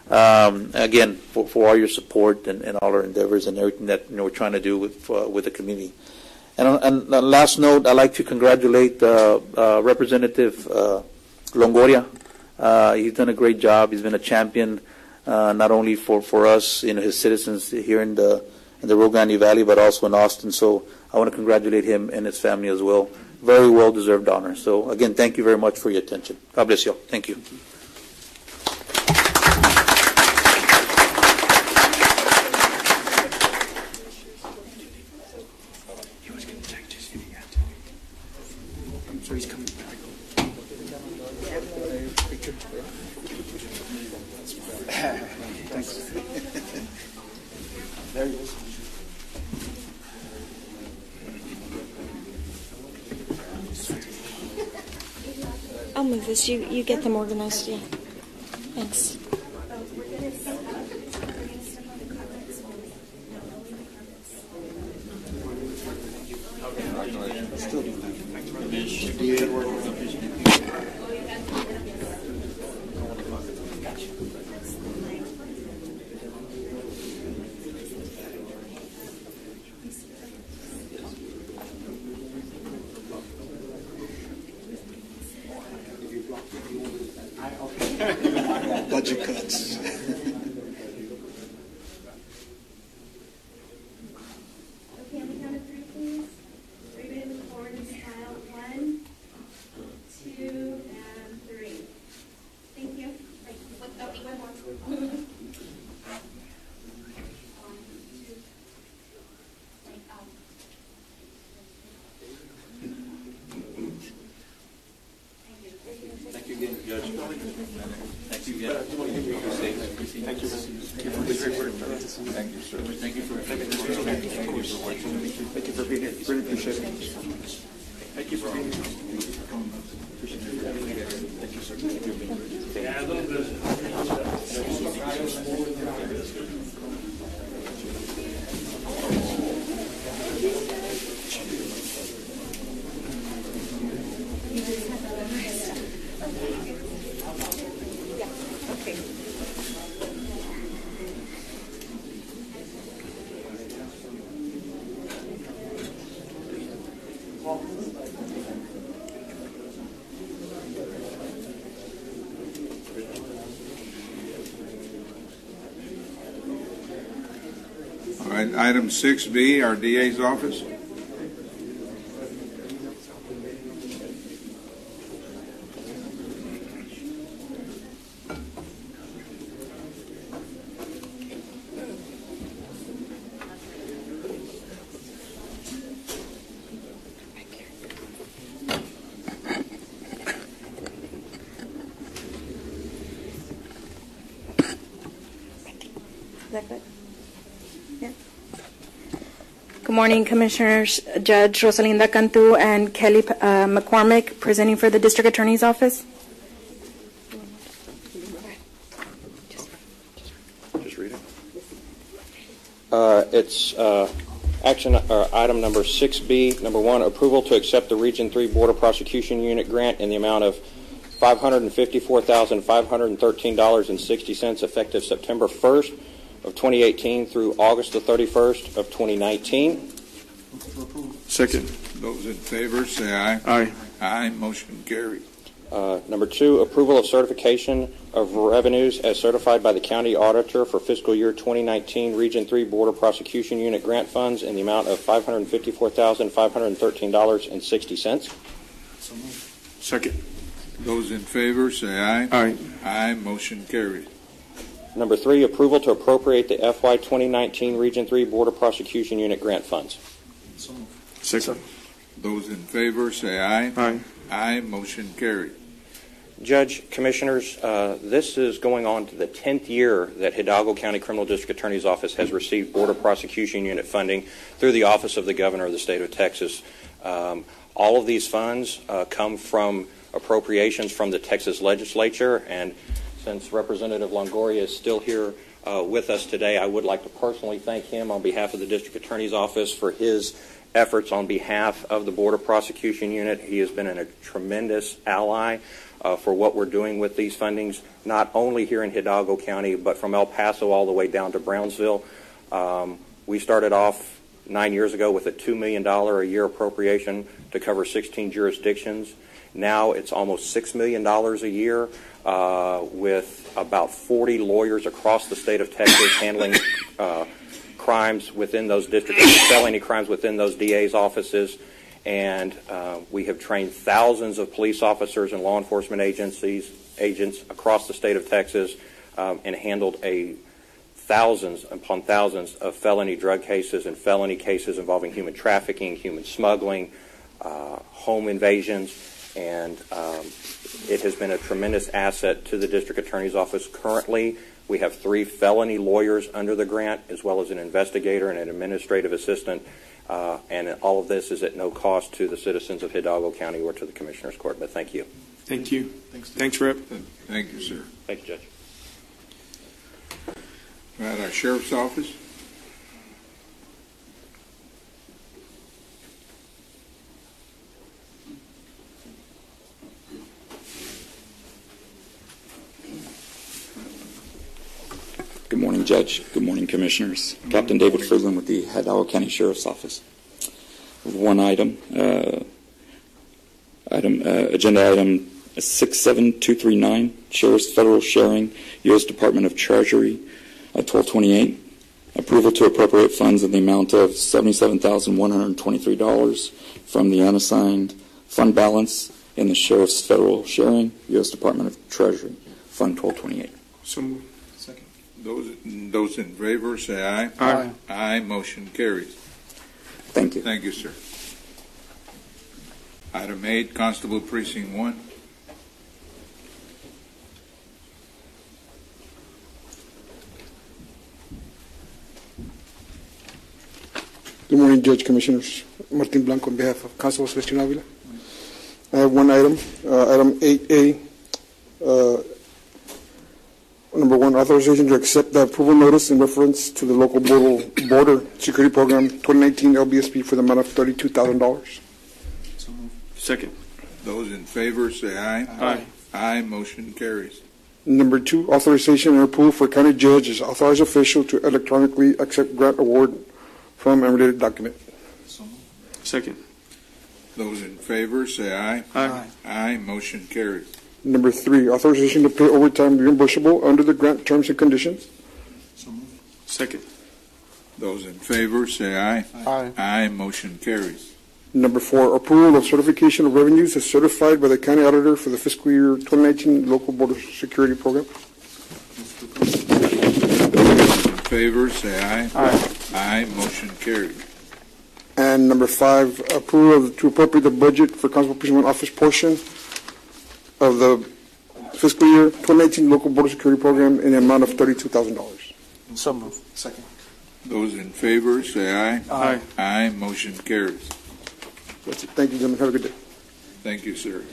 Um, again, for, for all your support and, and all our endeavors and everything that, you know, we're trying to do with, uh, with the community. And on, and on last note, I'd like to congratulate uh, uh, Representative uh, Longoria. Uh, he's done a great job. He's been a champion, uh, not only for, for us, you know, his citizens here in the in the Rio Grande Valley, but also in Austin. So I want to congratulate him and his family as well. Very well-deserved honor. So again, thank you very much for your attention. God bless you all. Thank you. So he's coming back. Thanks. There he is. I'll move this. You you get them organized. Yeah. Thanks. Budget cuts. Okay, on the count of three, please. Everybody move forward and smile. One, two, and three. Thank you. Right, what, oh, one more. One, two. Like, um, Thank you again, Judge. Thank you again. Thank you. Thank you, sir. Thank you for Thank you for watching. Thank you for being here. Really appreciate it. Thank you for being here. Thank you, sir. Thank you for being here. Yeah, a little All right, item six B, our D A's office. Is that good? Yeah. Good morning, Commissioners. Judge Rosalinda Cantu and Kelly uh, McCormick presenting for the District Attorney's Office. Just read it. Uh, it's uh, action uh, item number six B. Number one, approval to accept the Region three Border Prosecution Unit grant in the amount of five hundred fifty-four thousand five hundred thirteen dollars and sixty cents effective September first of twenty eighteen through August the thirty-first of twenty nineteen. Second. Those in favor say aye. Aye. Aye. Motion carried. Uh, number two, approval of certification of revenues as certified by the county auditor for fiscal year twenty nineteen Region three Border Prosecution Unit grant funds in the amount of five hundred fifty-four thousand five hundred thirteen dollars and sixty cents. Second. Those in favor say aye. Aye. Aye. Motion carried. Number three, approval to appropriate the F Y twenty nineteen Region three Border Prosecution Unit grant funds. Second. Those in favor say aye. Aye. Aye. Motion carried. Judge, Commissioners, uh, this is going on to the tenth year that Hidalgo County Criminal District Attorney's Office has received Border Prosecution Unit funding through the Office of the Governor of the State of Texas. Um, all of these funds uh, come from appropriations from the Texas Legislature, and since Representative Longoria is still here uh, with us today, I would like to personally thank him on behalf of the District Attorney's Office for his efforts on behalf of the Border Prosecution Unit. He has been a tremendous ally uh, for what we're doing with these fundings, not only here in Hidalgo County, but from El Paso all the way down to Brownsville. Um, we started off nine years ago with a two million dollars a year appropriation to cover sixteen jurisdictions. Now it's almost six million dollars a year uh, with about forty lawyers across the state of Texas handling uh, crimes within those districts, felony crimes within those D A's offices. And uh, we have trained thousands of police officers and law enforcement agencies, agents across the state of Texas um, and handled a thousands upon thousands of felony drug cases and felony cases involving human trafficking, human smuggling, uh, home invasions. And um, it has been a tremendous asset to the District Attorney's Office. Currently, we have three felony lawyers under the grant, as well as an investigator and an administrative assistant. Uh, and all of this is at no cost to the citizens of Hidalgo County or to the Commissioner's Court. But thank you. Thank you. Thanks, Thanks Rep. Thank you, sir. Thank you, Judge. All right, our Sheriff's Office. morning, Judge. Good morning, Commissioners. Captain David Friedland with the Hidalgo County Sheriff's Office. One item, uh, item uh, agenda item six seven two three nine, Sheriff's Federal Sharing, U S Department of Treasury, uh, twelve twenty-eight. Approval to appropriate funds in the amount of seventy-seven thousand one hundred twenty-three dollars from the unassigned fund balance in the Sheriff's Federal Sharing, U S Department of Treasury, Fund twelve twenty-eight. So moved. Second. Those, those in favor say aye. Aye. Aye. Motion carries. Thank you. Thank you, sir. Item eight, Constable Precinct one. Good morning, Judge, Commissioners. Martin Blanco on behalf of Constable Sebastian Avila. I have one item, uh, item eight A. Uh, number one, authorization to accept the approval notice in reference to the local border, border security program twenty nineteen L B S P for the amount of thirty-two thousand dollars. Second. Those in favor say aye. Aye. Aye. Motion carries. Number two, authorization and approval for county judge as authorized official to electronically accept grant award from and related document. Second. Those in favor say aye. Aye. Aye. Motion carries. Number three, authorization to pay overtime reimbursable under the grant terms and conditions. Second. Those in favor say aye. Aye. Aye. Motion carries. Number four, approval of certification of revenues as certified by the county auditor for the fiscal year twenty nineteen local border security program. Those in favor say aye. Aye. Aye. Motion carries. And number five, approval of, to appropriate the budget for Constable Precinct one office portion of the fiscal year twenty nineteen local border security program in the amount of thirty-two thousand dollars. So moved. Second. Those in favor say aye. Aye. Aye. Motion carries. That's it. Thank you, gentlemen. Have a good day. Thank you, sir.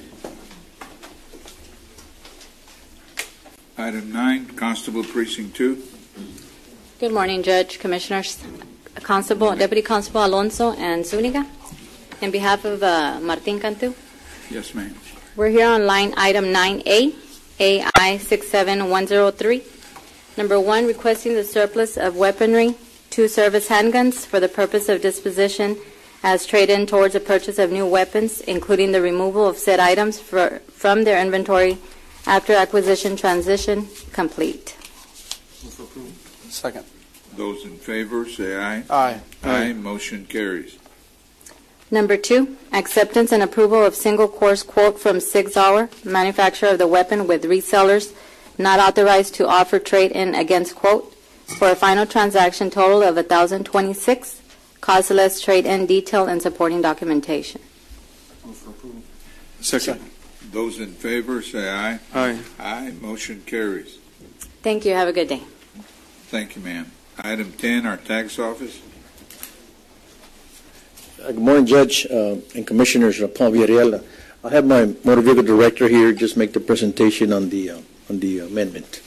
Item nine, Constable Precinct two. Good morning, Judge, Commissioners, Constable, Deputy Constable Alonso and Zuniga. In behalf of uh, Martin Cantu, Yes, ma'am. we're here on line item nine A, A I six seven one zero three. Number one, requesting the surplus of weaponry, two service handguns for the purpose of disposition as trade-in towards the purchase of new weapons, including the removal of said items for, from their inventory after acquisition transition complete. Second. Those in favor say aye. Aye. Aye. Motion carries. Number two, acceptance and approval of single course quote from Sig Sauer, manufacturer of the weapon, with resellers not authorized to offer trade-in against quote, for a final transaction total of one thousand twenty-six dollars, cost less trade-in detail and supporting documentation. Second. Those in favor say aye. Aye. Aye. Motion carries. Thank you. Have a good day. Thank you, ma'am. Item ten, our tax office. Uh, Good morning, Judge uh, and Commissioners. uh, Paul Villarreal. I have my motor vehicle director here just make the presentation on the uh, on the amendment.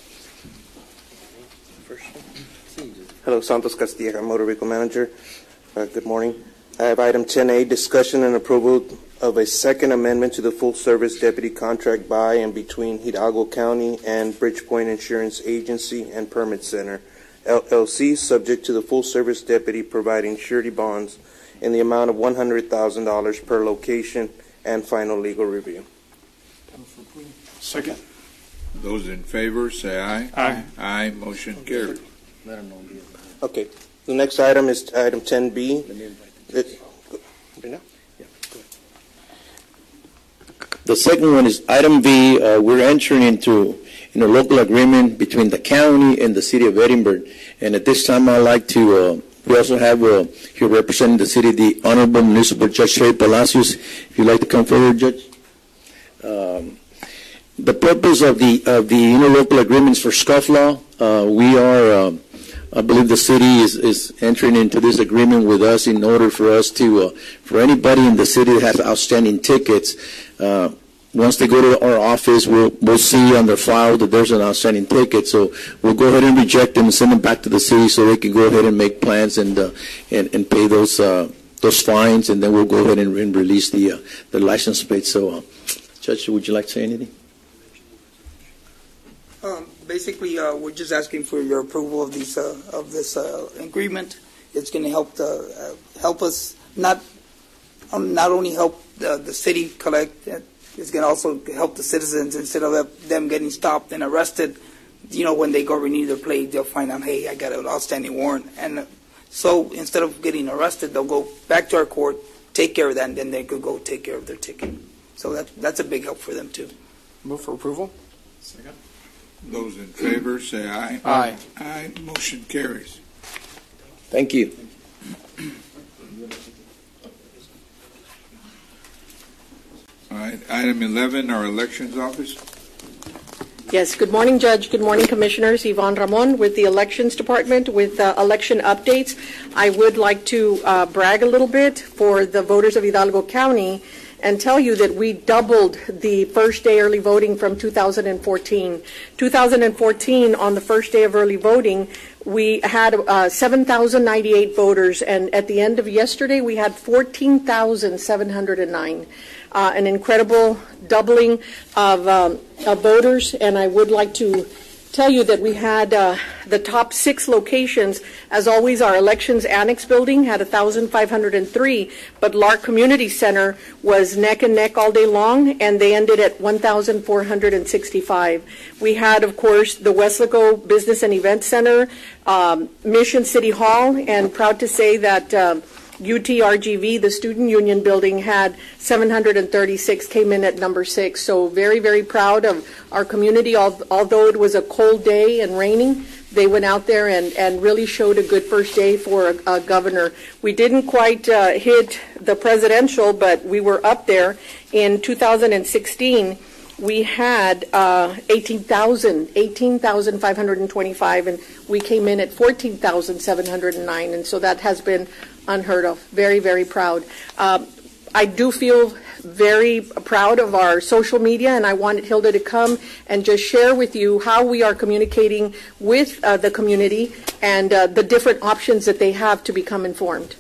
Hello, Santos Castilla, Motor Vehicle Manager. Uh, good morning. I have item ten A, discussion and approval of a second amendment to the full-service deputy contract by and between Hidalgo County and Bridgepoint Insurance Agency and Permit Center, L L C, subject to the full-service deputy providing surety bonds in the amount of one hundred thousand dollars per location and final legal review. Second. Those in favor say aye. Aye. Aye. Motion carries. Okay. The next item is item ten B. It- The second one is item V. Uh, we're entering into in a local agreement between the county and the city of Edinburgh. And at this time, I'd like to. Uh, we also have uh, here representing the city the Honorable Municipal Judge Terry Palacios. If you'd like to come forward, Judge. Um, the purpose of the of the interlocal agreements for scofflaw, uh, we are. Uh, I believe the city is, is entering into this agreement with us in order for us to, uh, for anybody in the city that has outstanding tickets, uh, once they go to our office, we'll, we'll see on their file that there's an outstanding ticket. So we'll go ahead and reject them and send them back to the city so they can go ahead and make plans and uh, and, and pay those uh, those fines, and then we'll go ahead and, and release the uh, the license plate. So, uh, Judge, would you like to say anything? Um, basically, uh, we're just asking for your approval of these uh, of this uh, agreement. It's going to help the, uh, help us not um, not only help the, the city collect. It's going to also help the citizens instead of them getting stopped and arrested. You know, when they go renew their plate, they'll find out, hey, I got an outstanding warrant. And so instead of getting arrested, they'll go back to our court, take care of that, and then they could go take care of their ticket. So that, that's a big help for them, too. Move for approval. Second. Those in favor say aye. Aye. Aye. Motion carries. Thank you. All right. Item eleven, our elections office. Yes, good morning, Judge. Good morning, Commissioners. Yvonne Ramon with the Elections Department with uh, election updates. I would like to uh, brag a little bit for the voters of Hidalgo County and tell you that we doubled the first day early voting from two thousand fourteen. two thousand fourteen, on the first day of early voting, we had uh, seven thousand ninety-eight voters, and at the end of yesterday, we had fourteen thousand seven hundred nine. Uh, an incredible doubling of, um, of voters, and I would like to tell you that we had uh, the top six locations. As always, our elections annex building had one thousand five hundred three, but Lark Community Center was neck and neck all day long, and they ended at one thousand four hundred sixty-five. We had, of course, the Weslaco Business and Event Center, um, Mission City Hall, and proud to say that uh, U T R G V, the Student Union Building, had seven hundred thirty-six, came in at number six. So very, very proud of our community. Although it was a cold day and raining, they went out there and, and really showed a good first day for a, a governor. We didn't quite uh, hit the presidential, but we were up there. In two thousand sixteen, we had uh, eighteen thousand five hundred twenty-five, and we came in at fourteen thousand seven hundred nine, and so that has been unheard of. Very, very proud. Um, I do feel very proud of our social media, and I wanted Hilda to come and just share with you how we are communicating with uh, the community and uh, the different options that they have to become informed.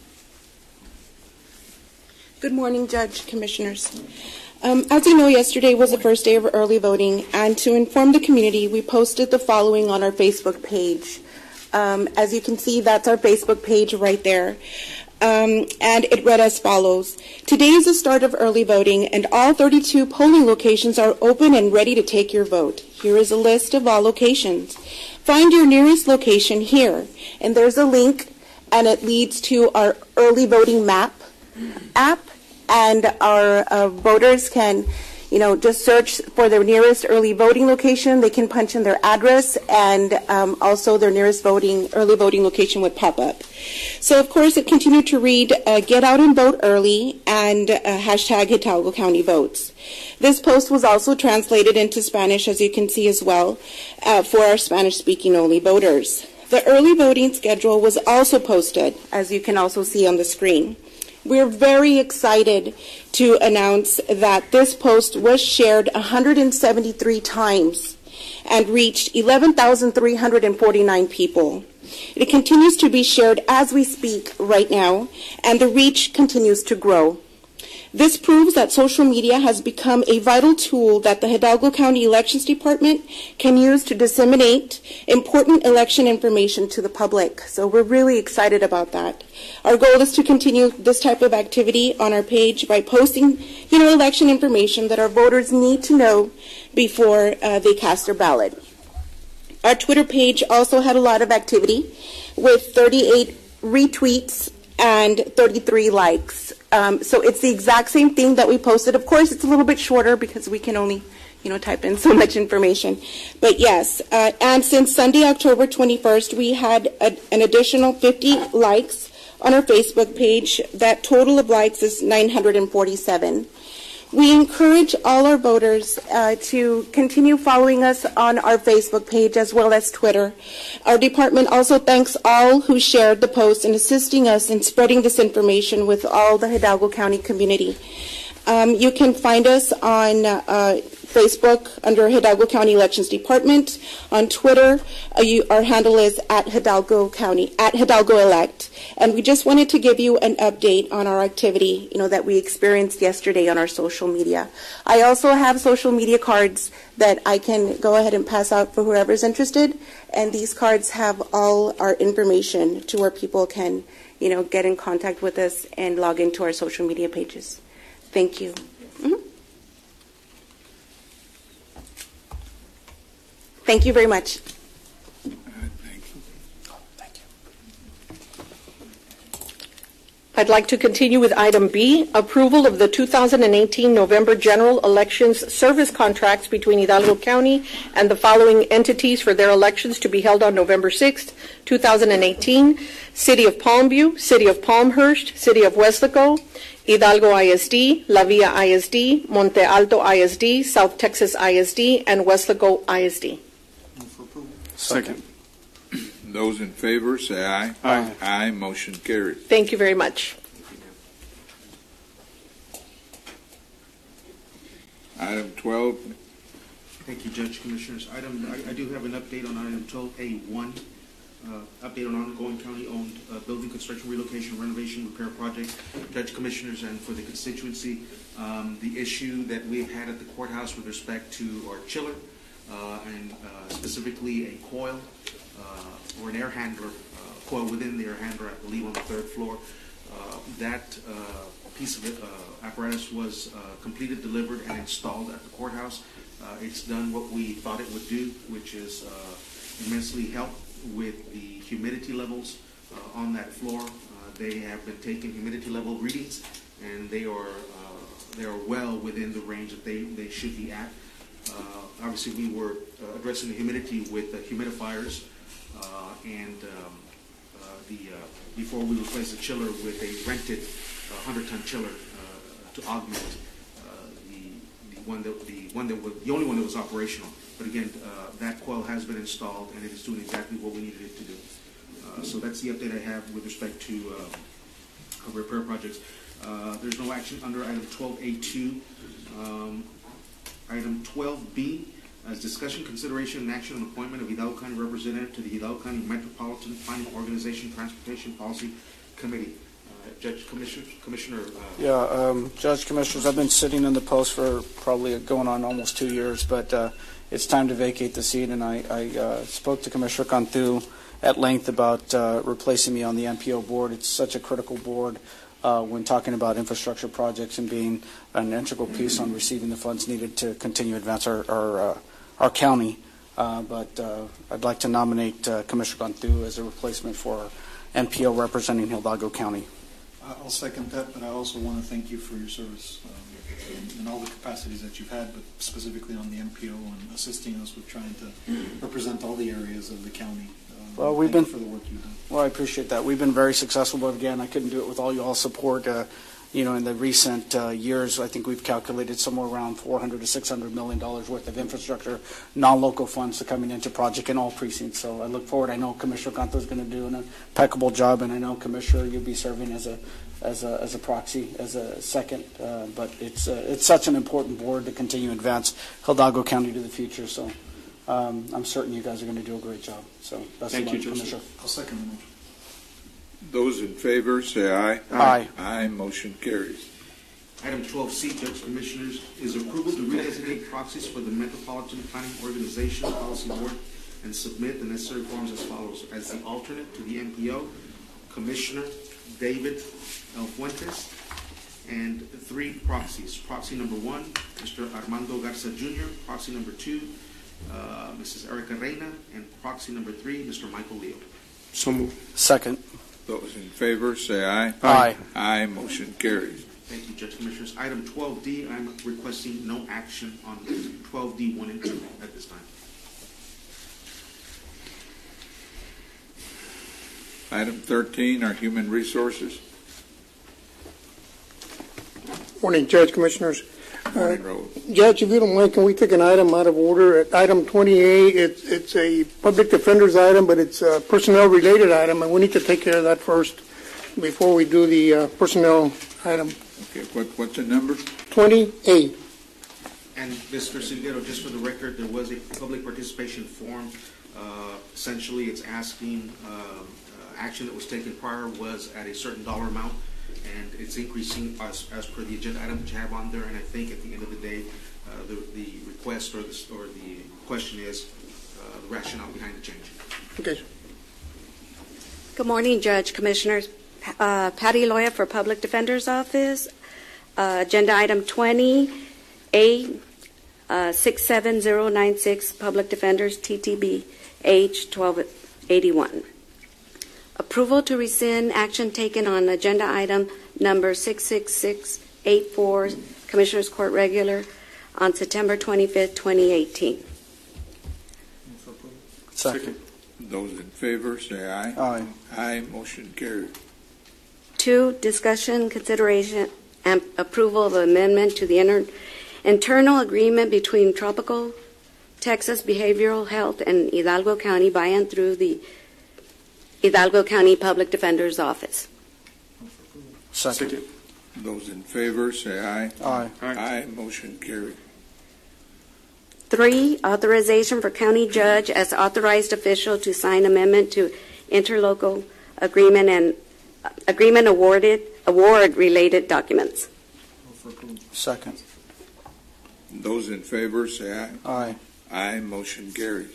Good morning, Judge, Commissioners. Um, as you know, yesterday was the first day of early voting, and to inform the community, we posted the following on our Facebook page. Um, as you can see, that's our Facebook page right there. Um, and it read as follows. Today is the start of early voting, and all thirty-two polling locations are open and ready to take your vote. Here is a list of all locations. Find your nearest location here. And there's a link, and it leads to our early voting map app, and our uh, voters can you know, just search for their nearest early voting location. They can punch in their address, and um, also their nearest voting early voting location would pop up. So, of course, it continued to read, uh, get out and vote early, and uh, hashtag Hidalgo County votes. This post was also translated into Spanish, as you can see as well, uh, for our Spanish-speaking only voters. The early voting schedule was also posted, as you can also see on the screen. We're very excited to announce that this post was shared one hundred seventy-three times and reached eleven thousand three hundred forty-nine people. It continues to be shared as we speak right now, and the reach continues to grow. This proves that social media has become a vital tool that the Hidalgo County Elections Department can use to disseminate important election information to the public. So we're really excited about that. Our goal is to continue this type of activity on our page by posting, you know, election information that our voters need to know before uh, they cast their ballot. Our Twitter page also had a lot of activity with thirty-eight retweets and thirty-three likes. Um, so it's the exact same thing that we posted. Of course, it's a little bit shorter because we can only, you know, type in so much information. But yes, uh, and since Sunday, October twenty-first, we had a, an additional fifty likes on our Facebook page. That total of likes is nine hundred forty-seven. We encourage all our voters uh, to continue following us on our Facebook page as well as Twitter. Our department also thanks all who shared the post and assisting us in spreading this information with all the Hidalgo County community. Um, you can find us on uh, Facebook under Hidalgo County Elections Department. On Twitter, uh, you, our handle is at Hidalgo County, at Hidalgo Elect. And we just wanted to give you an update on our activity, you know, that we experienced yesterday on our social media. I also have social media cards that I can go ahead and pass out for whoever's interested. And these cards have all our information to where people can, you know, get in contact with us and log into our social media pages. Thank you. Mm-hmm. Thank you very much. I'd like to continue with item B, approval of the two thousand eighteen November general elections service contracts between Hidalgo County and the following entities for their elections to be held on November sixth, two thousand eighteen. City of Palmview, City of Palmhurst, City of Weslaco, Hidalgo I S D, La Villa I S D, Monte Alto I S D, South Texas I S D, and Weslaco I S D. Second. Those in favor, say aye. Aye. Aye. Motion carries. Thank you very much. Item twelve. Thank you, Judge, Commissioners. Item, I, I do have an update on item twelve A one, uh, update on ongoing county-owned uh, building construction, relocation, renovation, repair project. Judge, Commissioners, and for the constituency, um, the issue that we've had at the courthouse with respect to our chiller, uh, and uh, specifically a coil, uh, or an air handler, uh, coil within the air handler, I believe on the third floor. Uh, that uh, piece of it, uh, apparatus was uh, completed, delivered, and installed at the courthouse. Uh, it's done what we thought it would do, which is uh, immensely help with the humidity levels uh, on that floor. Uh, they have been taking humidity level readings, and they are uh, they are well within the range that they, they should be at. Uh, obviously, we were uh, addressing the humidity with the humidifiers, uh, and um, uh, the uh, before we replaced the chiller with a rented uh, hundred-ton chiller uh, to augment uh, the the one that the one that was the only one that was operational. But again, uh, that coil has been installed, and it is doing exactly what we needed it to do. Uh, so that's the update I have with respect to uh, repair projects. Uh, there's no action under item twelve A two. Um, item twelve B, as discussion, consideration, and action on appointment of Hidalgo County representative to the Hidalgo County Metropolitan Planning Organization Transportation Policy Committee. Uh, Judge, Commissioner, Commissioner. Uh, yeah, um, Judge, Commissioners, I've been sitting in the post for probably going on almost two years, but uh, it's time to vacate the seat, and I, I uh, spoke to Commissioner Cantu at length about uh, replacing me on the M P O board. It's such a critical board uh, when talking about infrastructure projects and being an integral piece on receiving the funds needed to continue to advance our our, uh, our county. Uh, but uh, I'd like to nominate uh, Commissioner Cantu as a replacement for M P O representing Hidalgo County. I'll second that, but I also want to thank you for your service um, in all the capacities that you've had, but specifically on the M P O and assisting us with trying to represent all the areas of the county. Um, well, we've thank been you for the work you've done. Well, I appreciate that. We've been very successful, but again, I couldn't do it with all you all support. Uh, you know, in the recent uh, years, I think we've calculated somewhere around four hundred to six hundred million dollars worth of infrastructure, non-local funds coming into project in all precincts. So I look forward. I know Commissioner Cantu is going to do an impeccable job, and I know Commissioner you'll be serving as a as a as a proxy, as a second. Uh, but it's uh, it's such an important board to continue to advance Hidalgo County to the future. So um, I'm certain you guys are going to do a great job. So best Thank of you, luck, Commissioner. I'll second the motion. Those in favor, say aye. Aye. Aye. Motion carries. Item twelve C, Judge, Commissioners, is approval to redesignate proxies for the Metropolitan Planning Organization Policy Board and submit the necessary forms as follows. As the alternate to the M P O, Commissioner David L. Fuentes, and three proxies. Proxy number one, Mister Armando Garza Junior Proxy number two, uh, Missus Erica Reina, and proxy number three, Mister Michael Leo. So moved. Second. Those in favor, say aye. Aye. Aye. Motion carries. Thank you, Judge, Commissioners. Item twelve D, I'm requesting no action on twelve D one and two at this time. Item thirteen are human resources. Morning, Judge, Commissioners. Morning, Uh, Rose. Judge, if you don't mind, can we take an item out of order? At item twenty-eight, it's, it's a public defender's item, but it's a personnel-related item, and we need to take care of that first before we do the uh, personnel item. Okay, what, what's the number? twenty-eight. And Mister Silguero, just for the record, there was a public participation form. Uh, essentially, it's asking um, uh, action that was taken prior was at a certain dollar amount, and it's increasing as, as per the agenda item that you have on there. And I think at the end of the day, uh, the, the request or the, or the question is uh, the rationale behind the change. Okay. Good morning, Judge, Commissioners. Uh, Patty Loya for Public Defender's Office. Uh, agenda item twenty A uh, six seven zero nine six, Public Defenders T T B H twelve eighty-one. Approval to rescind action taken on agenda item number six six six eight four, Commissioners Court Regular, on September twenty-fifth, twenty eighteen. Second. Those in favor say aye. Aye. Aye. Motion carried. Two, discussion, consideration, and approval of amendment to the inter- internal agreement between Tropical Texas Behavioral Health and Hidalgo County by and through the Hidalgo County Public Defender's Office. Second. Those in favor say aye. Aye. Aye. Motion carried. Three, authorization for county judge as authorized official to sign amendment to interlocal agreement and uh, agreement awarded award related documents. Second. Those in favor say aye. Aye. Aye. Motion carries.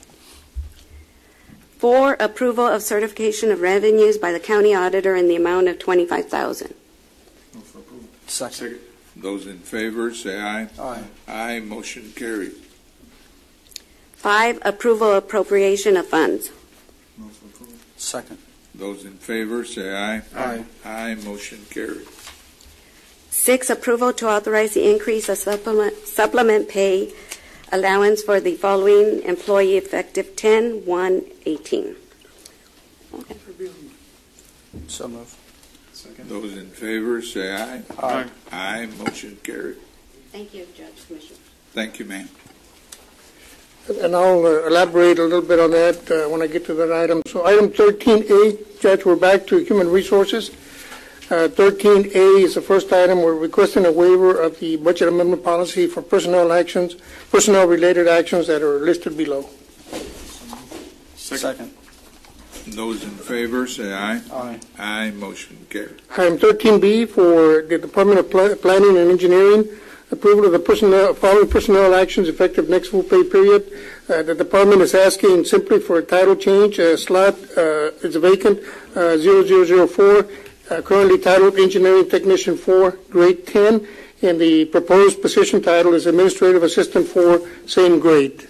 Four, approval of certification of revenues by the county auditor in the amount of twenty-five thousand dollars. Second. Those in favor say aye. Aye. Aye. Motion carries. Five, approval appropriation of funds. Second. Those in favor say aye. Aye. Aye. Motion carries. Six, approval to authorize the increase of supplement, supplement pay allowance for the following employee effective ten one eighteen. Okay. So move. Second. Those in favor say aye. Aye. Aye. Motion carried. Thank you, Judge, Commissioner. Thank you, ma'am. And I'll uh, elaborate a little bit on that uh, when I get to that item. So item thirteen A, Judge, we're back to Human Resources. Uh, thirteen A is the first item. We're requesting a waiver of the budget amendment policy for personnel actions, personnel-related actions that are listed below. Second. Those in favor say aye. Aye. Aye. Motion carried. Item thirteen B for the Department of Pla- Planning and Engineering, approval of the personnel, following personnel actions effective next full pay period. Uh, the department is asking simply for a title change. Uh, slot uh, is vacant, uh, zero zero zero four, uh, currently titled Engineering Technician four, grade ten, and the proposed position title is Administrative Assistant four, same grade.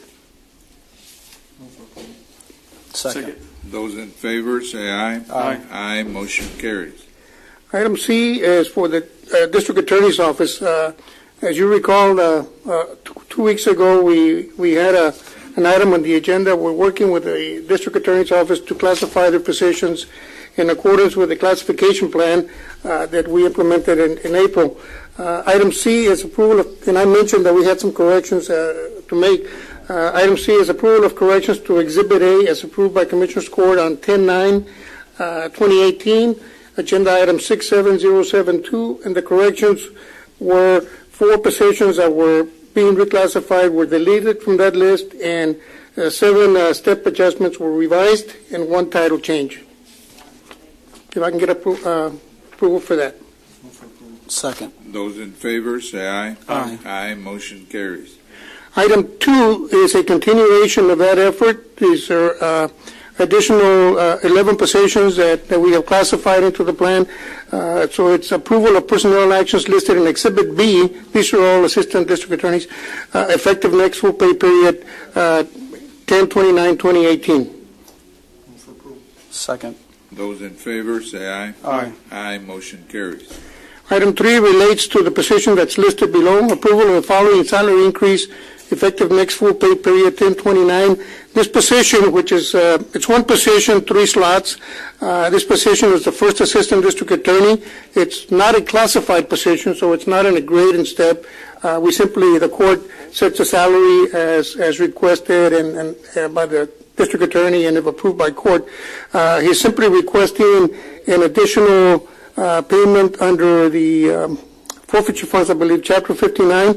Second. Those in favor say aye. Aye. Aye. Motion carries. Item C is for the uh, District Attorney's Office. Uh, as you recall, uh, uh, t- two weeks ago we, we had a, an item on the agenda. We're working with the District Attorney's Office to classify their positions in accordance with the classification plan uh, that we implemented in, in April. Uh, item C is approval of, and I mentioned that we had some corrections uh, to make. Uh, item C is approval of corrections to Exhibit A as approved by Commissioners Court on ten nine twenty eighteen, agenda item six seven zero seven two, and the corrections were four positions that were being reclassified were deleted from that list, and uh, seven uh, step adjustments were revised, and one title change. If I can get appro- uh, approval for that. Second. Those in favor say aye. Aye. Aye. Motion carries. Item two is a continuation of that effort. These are uh, additional uh, eleven positions that, that we have classified into the plan. Uh, so it's approval of personnel actions listed in Exhibit B. These are all assistant district attorneys, uh, effective next full pay period, uh, ten twenty-nine twenty eighteen. Second. Those in favor say aye. Aye. Aye. Motion carries. Item three relates to the position that's listed below. Approval of the following salary increase effective next full pay period, ten twenty-nine. This position, which is, uh, it's one position, three slots. Uh, this position is the first assistant district attorney. It's not a classified position, so it's not in a grade and step. Uh, we simply, the court sets a salary as, as requested and, and uh, by the district attorney and if approved by court. Uh, he's simply requesting an additional uh, payment under the um, forfeiture funds, I believe, Chapter fifty-nine.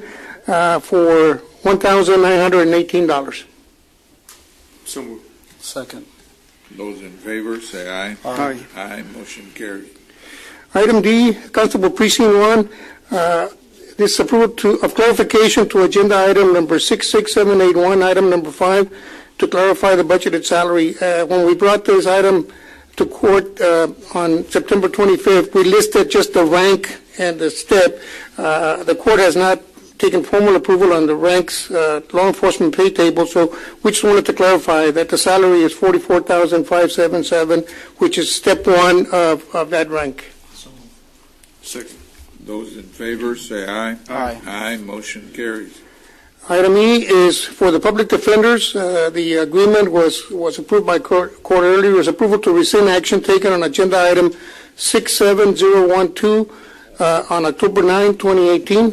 uh, for one thousand nine hundred eighteen dollars. So moved. Second. Those in favor, say aye. Aye. Aye, motion carried. Item D, Constable Precinct One, uh, this approval to, of clarification to agenda item number six six seven eight one, item number five, to clarify the budgeted salary. Uh, when we brought this item to court uh, on September twenty-fifth, we listed just the rank and the step. Uh, the court has not taken formal approval on the ranks uh, law enforcement pay table, so we just wanted to clarify that the salary is forty-four thousand five hundred seventy-seven, which is step one of, of that rank. Second. Those in favor, say aye. Aye. Aye, motion carries. Item E is for the public defenders. Uh, the agreement was, was approved by court, court earlier. It was approval to rescind action taken on agenda item six seven zero one two uh, on October ninth, twenty eighteen.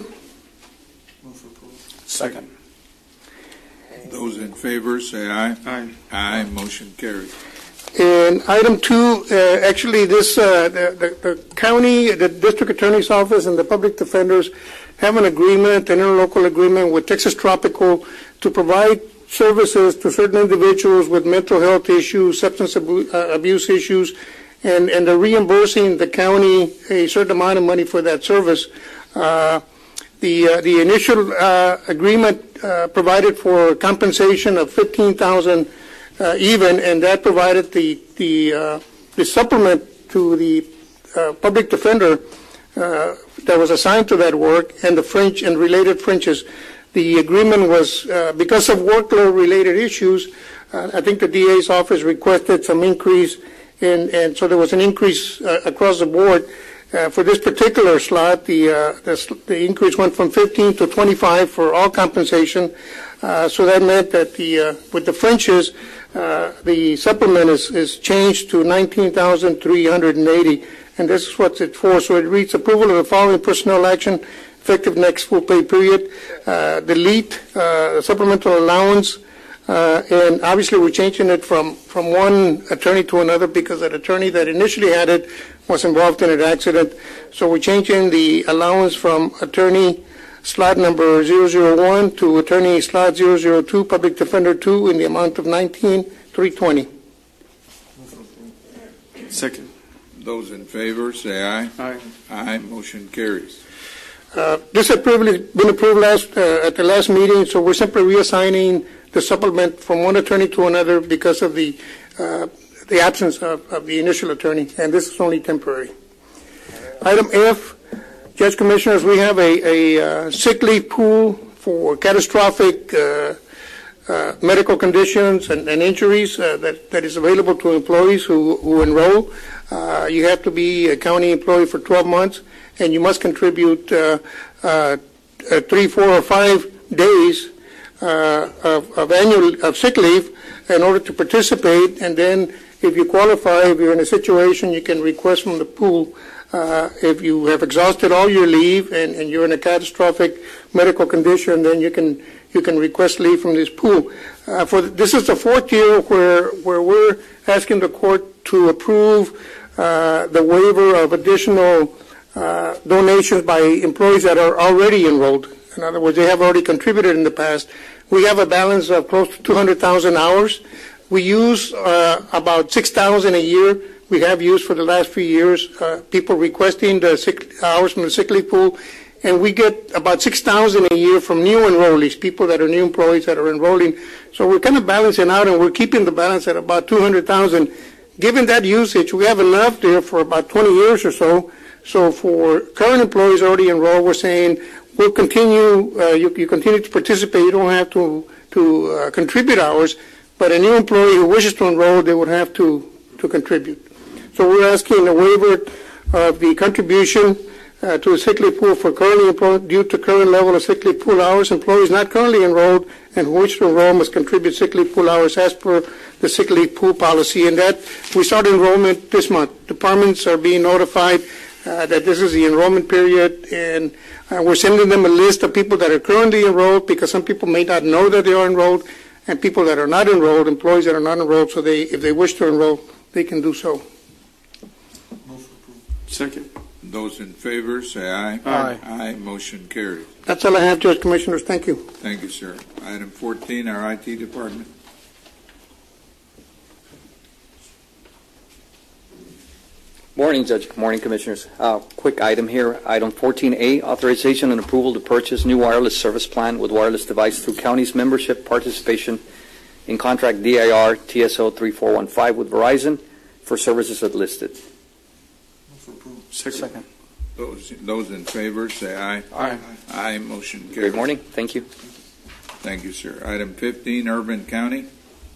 Second. Those in favor, say aye. Aye. Aye, motion carries. And item two, uh, actually this, uh, the, the, the county, the district attorney's office and the public defenders have an agreement, an interlocal agreement with Texas Tropical to provide services to certain individuals with mental health issues, substance abu- uh, abuse issues, and, and they're reimbursing the county a certain amount of money for that service. Uh, the, uh, the initial uh, agreement uh, provided for compensation of fifteen thousand dollars Uh, even, and that provided the the, uh, the supplement to the uh, public defender uh, that was assigned to that work and the French and related Frenches. The agreement was uh, because of workload-related issues. Uh, I think the D A's office requested some increase, in, and so there was an increase uh, across the board. Uh, for this particular slot, the, uh, the the increase went from fifteen to twenty-five for all compensation. Uh, so that meant that the uh, with the Frenches. Uh, the supplement is, is changed to nineteen thousand three hundred eighty, and this is what it's for. So it reads approval of the following personnel action effective next full pay period. Uh, delete uh, supplemental allowance, uh, and obviously we're changing it from, from one attorney to another because that attorney that initially had it was involved in an accident. So we're changing the allowance from attorney slot number zero zero one to attorney slot zero zero two, public defender two, in the amount of nineteen thousand three hundred twenty. Second. Those in favor, say aye. Aye. Aye, motion carries. Uh, this had previously been approved last uh, at the last meeting, so we're simply reassigning the supplement from one attorney to another because of the uh, the absence of, of the initial attorney, and this is only temporary. Item F. Judge Commissioners, we have a, a uh, sick leave pool for catastrophic uh, uh, medical conditions and, and injuries uh, that, that is available to employees who, who enroll. Uh, you have to be a county employee for twelve months, and you must contribute uh, uh, uh, three, four, or five days uh, of, of annual of sick leave in order to participate. And then, if you qualify, if you're in a situation, you can request from the pool. Uh, if you have exhausted all your leave and, and you're in a catastrophic medical condition, then you can you can request leave from this pool. Uh, for the, this is the fourth year where where we're asking the court to approve uh, the waiver of additional uh, donations by employees that are already enrolled. In other words, they have already contributed in the past. We have a balance of close to two hundred thousand hours. We use uh, about six thousand a year. We have used for the last few years, uh, people requesting the sick hours from the sick leave pool, and we get about six thousand a year from new enrollees, people that are new employees that are enrolling. So we're kind of balancing out, and we're keeping the balance at about two hundred thousand. Given that usage, we have enough there for about twenty years or so. So for current employees already enrolled, we're saying we'll continue, uh, you, you continue to participate. You don't have to, to uh, contribute hours, but a new employee who wishes to enroll, they would have to, to contribute. So we're asking a waiver of the contribution uh, to the sick leave pool for currently employed due to current level of sick leave pool hours. Employees not currently enrolled and who wish to enroll must contribute sick leave pool hours as per the sick leave pool policy. And that we start enrollment this month. Departments are being notified uh, that this is the enrollment period, and uh, we're sending them a list of people that are currently enrolled because some people may not know that they are enrolled, and people that are not enrolled, employees that are not enrolled, so they, if they wish to enroll, they can do so. Second. Those in favor, say aye. Aye. Aye, motion carries. That's all I have, Judge Commissioners. Thank you. Thank you, sir. Item fourteen, our I T department. Morning, Judge. Morning, Commissioners. Uh, quick item here. Item fourteen A, authorization and approval to purchase new wireless service plan with wireless device through county's membership participation in contract D I R T S O three four one five with Verizon for services as listed. Second. Those, those in favor, say aye. Aye. Aye, motion carries. Good morning. Thank you. Thank you, sir. Item fifteen, Urban County.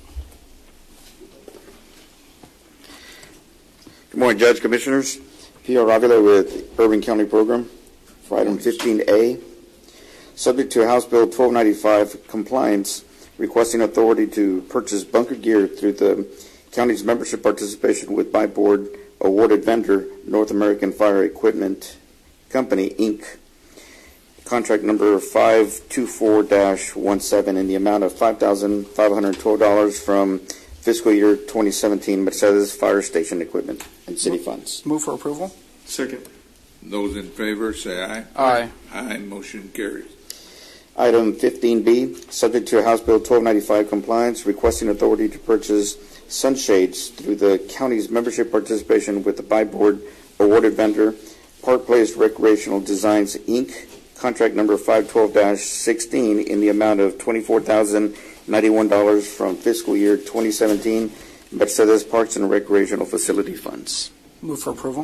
Good morning, Judge, Commissioners. P R Avila with Urban County Program for item fifteen A. Subject to House Bill twelve ninety-five compliance, requesting authority to purchase bunker gear through the county's membership participation with by board awarded vendor North American Fire Equipment Company, Incorporated. Contract number five two four dash one seven in the amount of five thousand five hundred twelve dollars from fiscal year twenty seventeen Mercedes Fire Station Equipment and City Funds. Move for approval. Second. Those in favor, say aye. Aye. Aye, motion carries. Item fifteen B, subject to House Bill twelve ninety-five compliance, requesting authority to purchase sunshades through the county's membership participation with the by board awarded vendor Park Place Recreational Designs, Incorporated. Contract number five twelve dash sixteen in the amount of twenty-four thousand ninety-one dollars from fiscal year twenty seventeen Mercedes Parks and Recreational Facility Funds. Move for approval.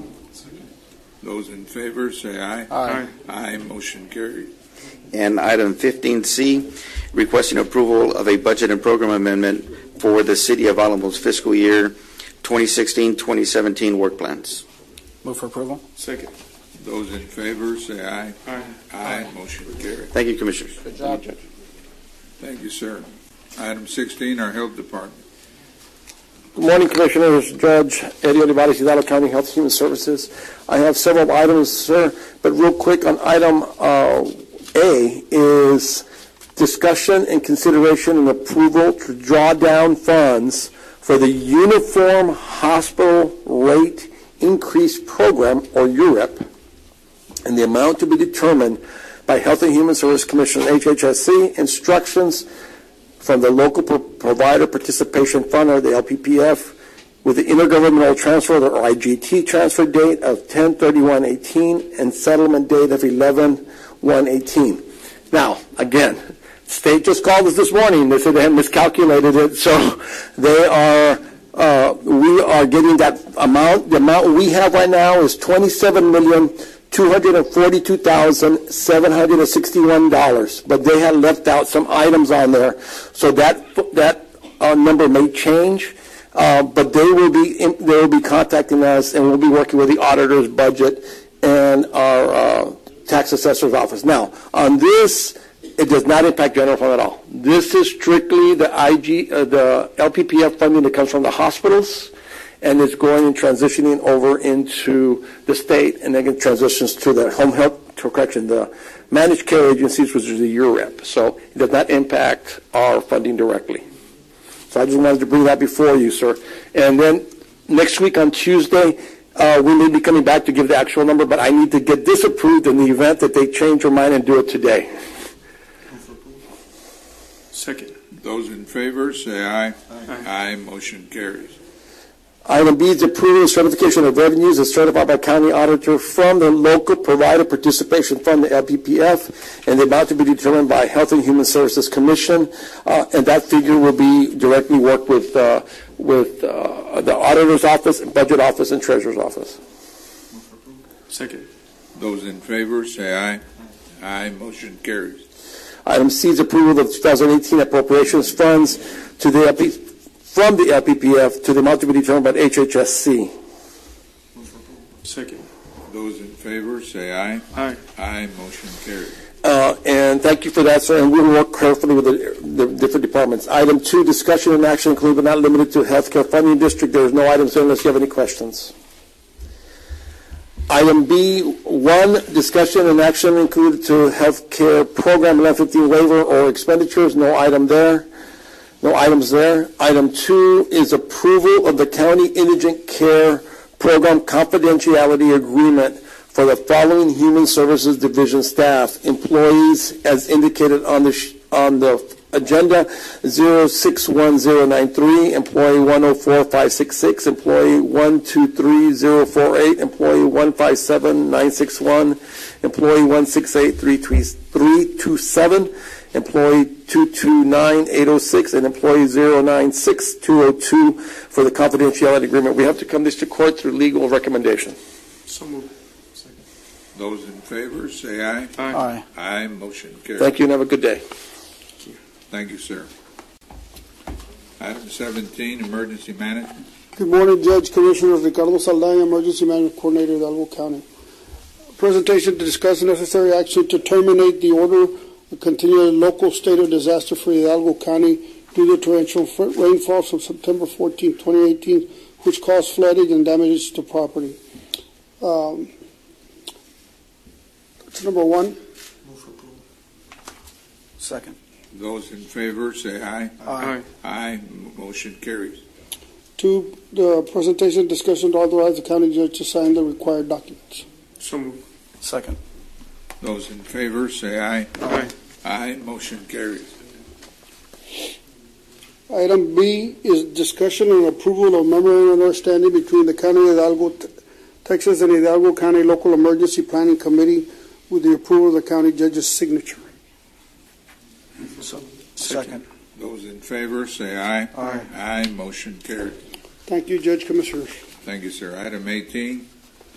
Those in favor, say aye. Aye. Aye, motion carries. And item fifteen C, requesting approval of a budget and program amendment for the City of Alamo's fiscal year twenty sixteen twenty seventeen work plans. Move for approval. Second. Those in favor, say aye. Aye. Aye, motion carries. Thank you, Commissioners. Good job, Judge. Thank you, sir. Item sixteen, our Health Department. Good morning, Commissioners. Judge Eddie Olivares, Hidalgo County Health and Human Services. I have several items, sir, but real quick on item uh, A is discussion and consideration and approval to draw down funds for the Uniform Hospital Rate Increase Program, or U R E P, and the amount to be determined by Health and Human Service Commission, H H S C, instructions from the Local Pro- Provider Participation Fund, or the L P P F, with the intergovernmental transfer, or I G T, transfer date of ten thirty-one eighteen and settlement date of eleven one eighteen. Now, again, state just called us this morning. They said they had miscalculated it, so they are, uh, we are getting that amount. The amount we have right now is twenty-seven million two hundred forty-two thousand seven hundred sixty-one dollars, but they had left out some items on there, so that that uh, number may change. Uh, but they will be in, they will be contacting us, and we'll be working with the auditor's budget and our uh, tax assessor's office. Now, on this, it does not impact general fund at all. This is strictly the I G, uh, the L P P F funding that comes from the hospitals, and it's going and transitioning over into the state, and then it transitions to the home health, to correction, the managed care agencies, which is the U R E P. So it does not impact our funding directly. So I just wanted to bring that before you, sir. And then next week on Tuesday, uh, we may be coming back to give the actual number, but I need to get this approved in the event that they change their mind and do it today. Second. Those in favor, say aye. Aye. Aye, motion carries. Item B is approval of certification of revenues as certified by county auditor from the Local Provider Participation Fund, the L P P F, and the amount to be determined by Health and Human Services Commission, uh, and that figure will be directly worked with uh, with uh, the auditor's office, budget office, and treasurer's office. Second. Those in favor, say aye. Aye, motion carries. Item C is approval of twenty eighteen appropriations funds to the L P, from the L P P F to the amount to be determined by H H S C. Second. Those in favor, say aye. Aye. Aye, motion carries. Uh, and thank you for that, sir, and we'll work carefully with the, the different departments. Item two, discussion and action include but not limited to healthcare funding district. There is no items there unless you have any questions. Item B, one, discussion and action included to healthcare program eleven fifteen waiver or expenditures. No item there. No items there. Item two is approval of the county indigent care program confidentiality agreement for the following Human Services Division staff, employees as indicated on the sh- on the agenda: zero six one zero nine three, employee one oh four five six six, employee one two three zero four eight, employee one five seven nine six one, employee one six eight three two seven, employee two two nine eight oh six, and employee zero nine six two oh two for the confidentiality agreement. We have to come this to court through legal recommendation. So moved. Those in favor, say aye. Aye. Aye. Aye. Motion carries. Thank you and have a good day. Thank you, sir. Item seventeen, emergency management. Good morning, Judge, Commissioners. Ricardo Saldaña, Emergency Management Coordinator, Hidalgo County. Presentation to discuss necessary action to terminate the order of continued local state of disaster for Hidalgo County due to torrential rainfalls from September fourteenth, twenty eighteen, which caused flooding and damages to property. Um, that's number one. Move for approval. Second. Those in favor, say aye. Aye. Aye. Motion carries. Two, the presentation discussion to authorize the county judge to sign the required documents. So moved. Second. Those in favor, say aye. Aye. Aye. Motion carries. Item B is discussion and approval of memorandum of understanding between the County of Hidalgo, Texas, and Hidalgo County Local Emergency Planning Committee with the approval of the county judge's signature. So, second. Those in favor, say aye. Aye. Aye. Motion carries. Thank you, Judge, Commissioners. Thank you, sir. Item eighteen,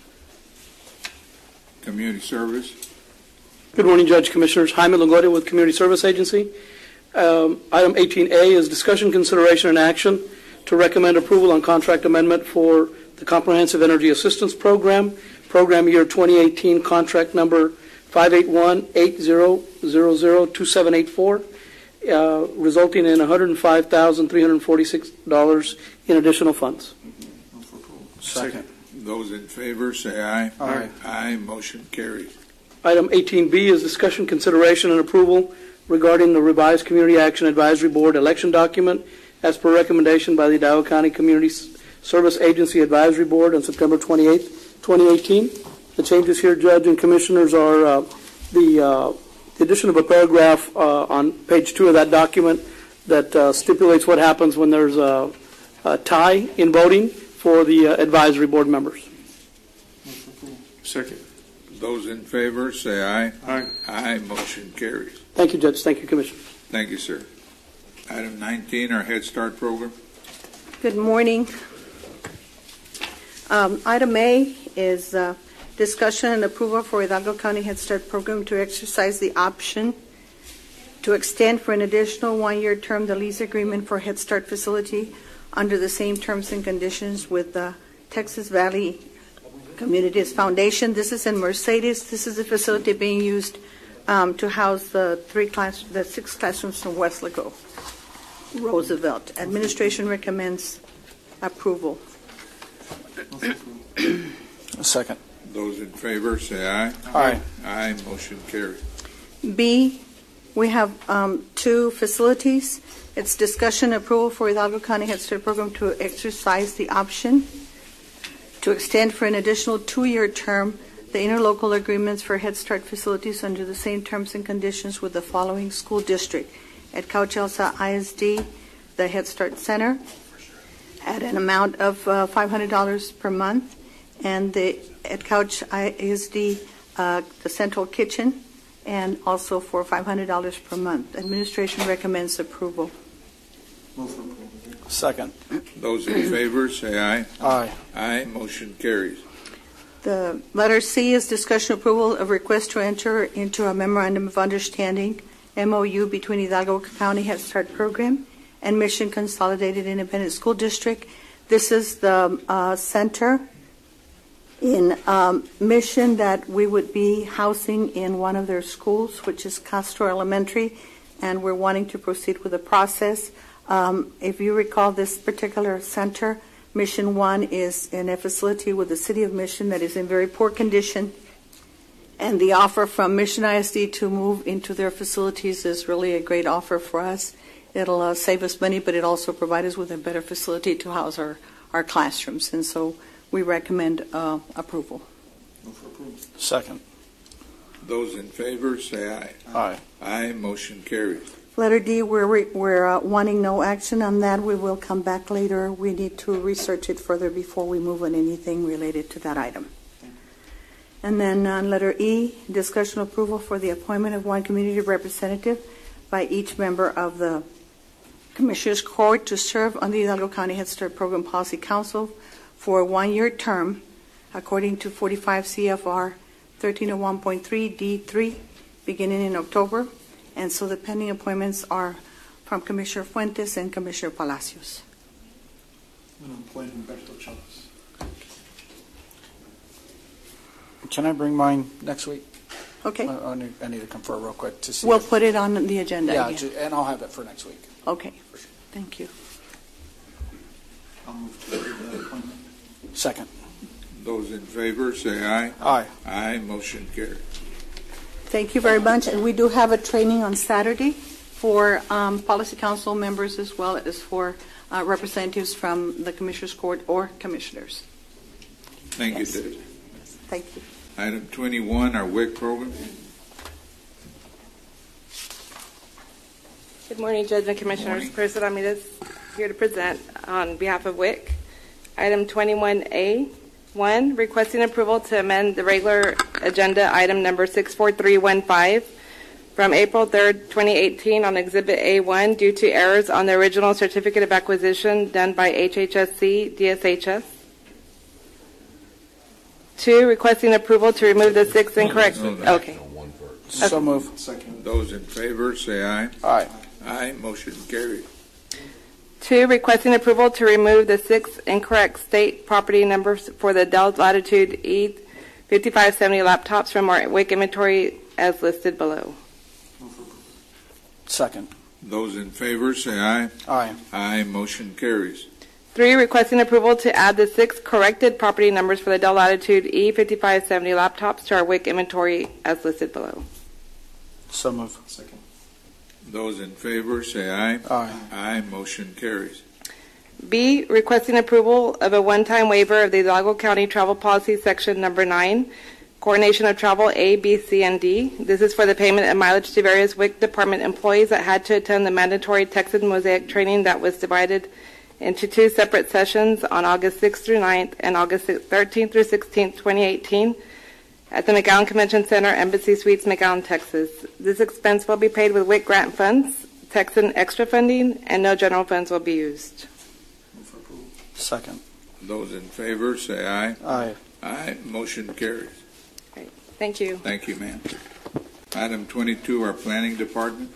community service. Good morning, Judge, Commissioners. Jaime Longoria with Community Service Agency. Um, item eighteen A is discussion, consideration, and action to recommend approval on contract amendment for the Comprehensive Energy Assistance Program, program year twenty eighteen, contract number five eight one eight zero zero zero two seven eight four, uh, resulting in one hundred five thousand three hundred forty-six dollars in additional funds. Second. Those in favor, say aye. Aye. Aye. Motion carries. Item eighteen B is discussion, consideration, and approval regarding the revised Community Action Advisory Board election document as per recommendation by the Hidalgo County Community Service Agency Advisory Board on September twenty-eighth, twenty eighteen. The changes here, Judge and Commissioners, are uh, the, uh, the addition of a paragraph uh, on page two of that document that uh, stipulates what happens when there's a, a tie in voting for the uh, advisory board members. Second. Those in favor, say aye. Aye. Aye. Motion carries. Thank you, Judge. Thank you, Commissioner. Thank you, sir. Item nineteen, our Head Start program. Good morning. Um, item A is uh, discussion and approval for Hidalgo County Head Start program to exercise the option to extend for an additional one-year term the lease agreement for Head Start facility under the same terms and conditions with the Texas Valley Communities Foundation. This is in Mercedes. This is a facility being used um, to house the three class, the six classrooms from Weslaco Roosevelt. Administration recommends approval. Second. Those in favor, say aye. Aye. Aye. Motion carries. B, we have um, two facilities. It's discussion approval for Hidalgo County Head Start program to exercise the option to extend for an additional two-year term the interlocal agreements for Head Start facilities under the same terms and conditions with the following school district: at Couch Elsa I S D, the Head Start Center, at an amount of uh, five hundred dollars per month, and the at Couch I S D, uh, the Central Kitchen, and also for five hundred dollars per month. Administration recommends approval. Move for approval. Second. Those in favor, say aye. Aye. Aye. Motion carries. The letter C is discussion approval of request to enter into a memorandum of understanding, M O U, between Hidalgo County Head Start program and Mission Consolidated Independent School District. This is the uh, center in um, Mission that we would be housing in one of their schools, which is Castro Elementary, and we're wanting to proceed with the process. Um, if you recall, this particular center, Mission One, is in a facility with the City of Mission that is in very poor condition, and the offer from Mission I S D to move into their facilities is really a great offer for us. It'll uh, save us money, but it also provides us with a better facility to house our, our classrooms, and so we recommend uh, approval. Move for approval. Second. Those in favor, say aye. Aye. Aye, motion carries. Letter D, we're, we're uh, wanting no action on that. We will come back later. We need to research it further before we move on anything related to that item. And then on letter E, discussion approval for the appointment of one community representative by each member of the Commissioners Court to serve on the Hidalgo County Head Start Program Policy Council for a one-year term according to forty-five C F R thirteen oh one point three D three beginning in October. And so the pending appointments are from Commissioner Fuentes and Commissioner Palacios. I'm going to appoint Humberto Chavez. Can I bring mine next week? Okay. I, I, need, I need to confer real quick to see. We'll if- put it on the agenda Yeah, again. ju- and I'll have it for next week. Okay, thank you. I'll move to approve that appointment. Second. Those in favor, say aye. Aye. Aye, motion carries. Thank you very much. And we do have a training on Saturday for um, Policy Council members as well as for uh, representatives from the Commissioners Court or commissioners. Thank Yes. you, Judge. Thank you. Item twenty-one, our W I C program. Good morning, Judge and Commissioners. Carissa Ramirez here to present on behalf of W I C. Item twenty-one A, one, requesting approval to amend the regular agenda item number six four three one five from April third, twenty eighteen on Exhibit A one due to errors on the original certificate of acquisition done by H H S C D S H S. Two, requesting approval to remove the six incorrect. Okay. So move. Second. Those in favor, say aye. Aye. Aye, motion carries. Two, requesting approval to remove the six incorrect state property numbers for the Dell Latitude E fifty-five seventy laptops from our W I C inventory as listed below. Second. Those in favor, say aye. Aye. Aye, motion carries. Three, requesting approval to add the six corrected property numbers for the Dell Latitude E fifty-five seventy laptops to our W I C inventory as listed below. So move. Second. Those in favor, say aye. Aye. Aye, motion carries. B, requesting approval of a one-time waiver of the Hidalgo County Travel Policy Section Number nine, Coordination of Travel A, B, C, and D. This is for the payment of mileage to various W I C department employees that had to attend the mandatory Texas Mosaic training that was divided into two separate sessions on August sixth through ninth and August thirteenth through sixteenth, twenty eighteen at the McAllen Convention Center, Embassy Suites, McAllen, Texas. This expense will be paid with W I C grant funds, Texan extra funding, and no general funds will be used. Move for approval. Second. Those in favor, say aye. Aye. Aye, motion carries. Thank you. Thank you, ma'am. Item twenty-two, our planning department.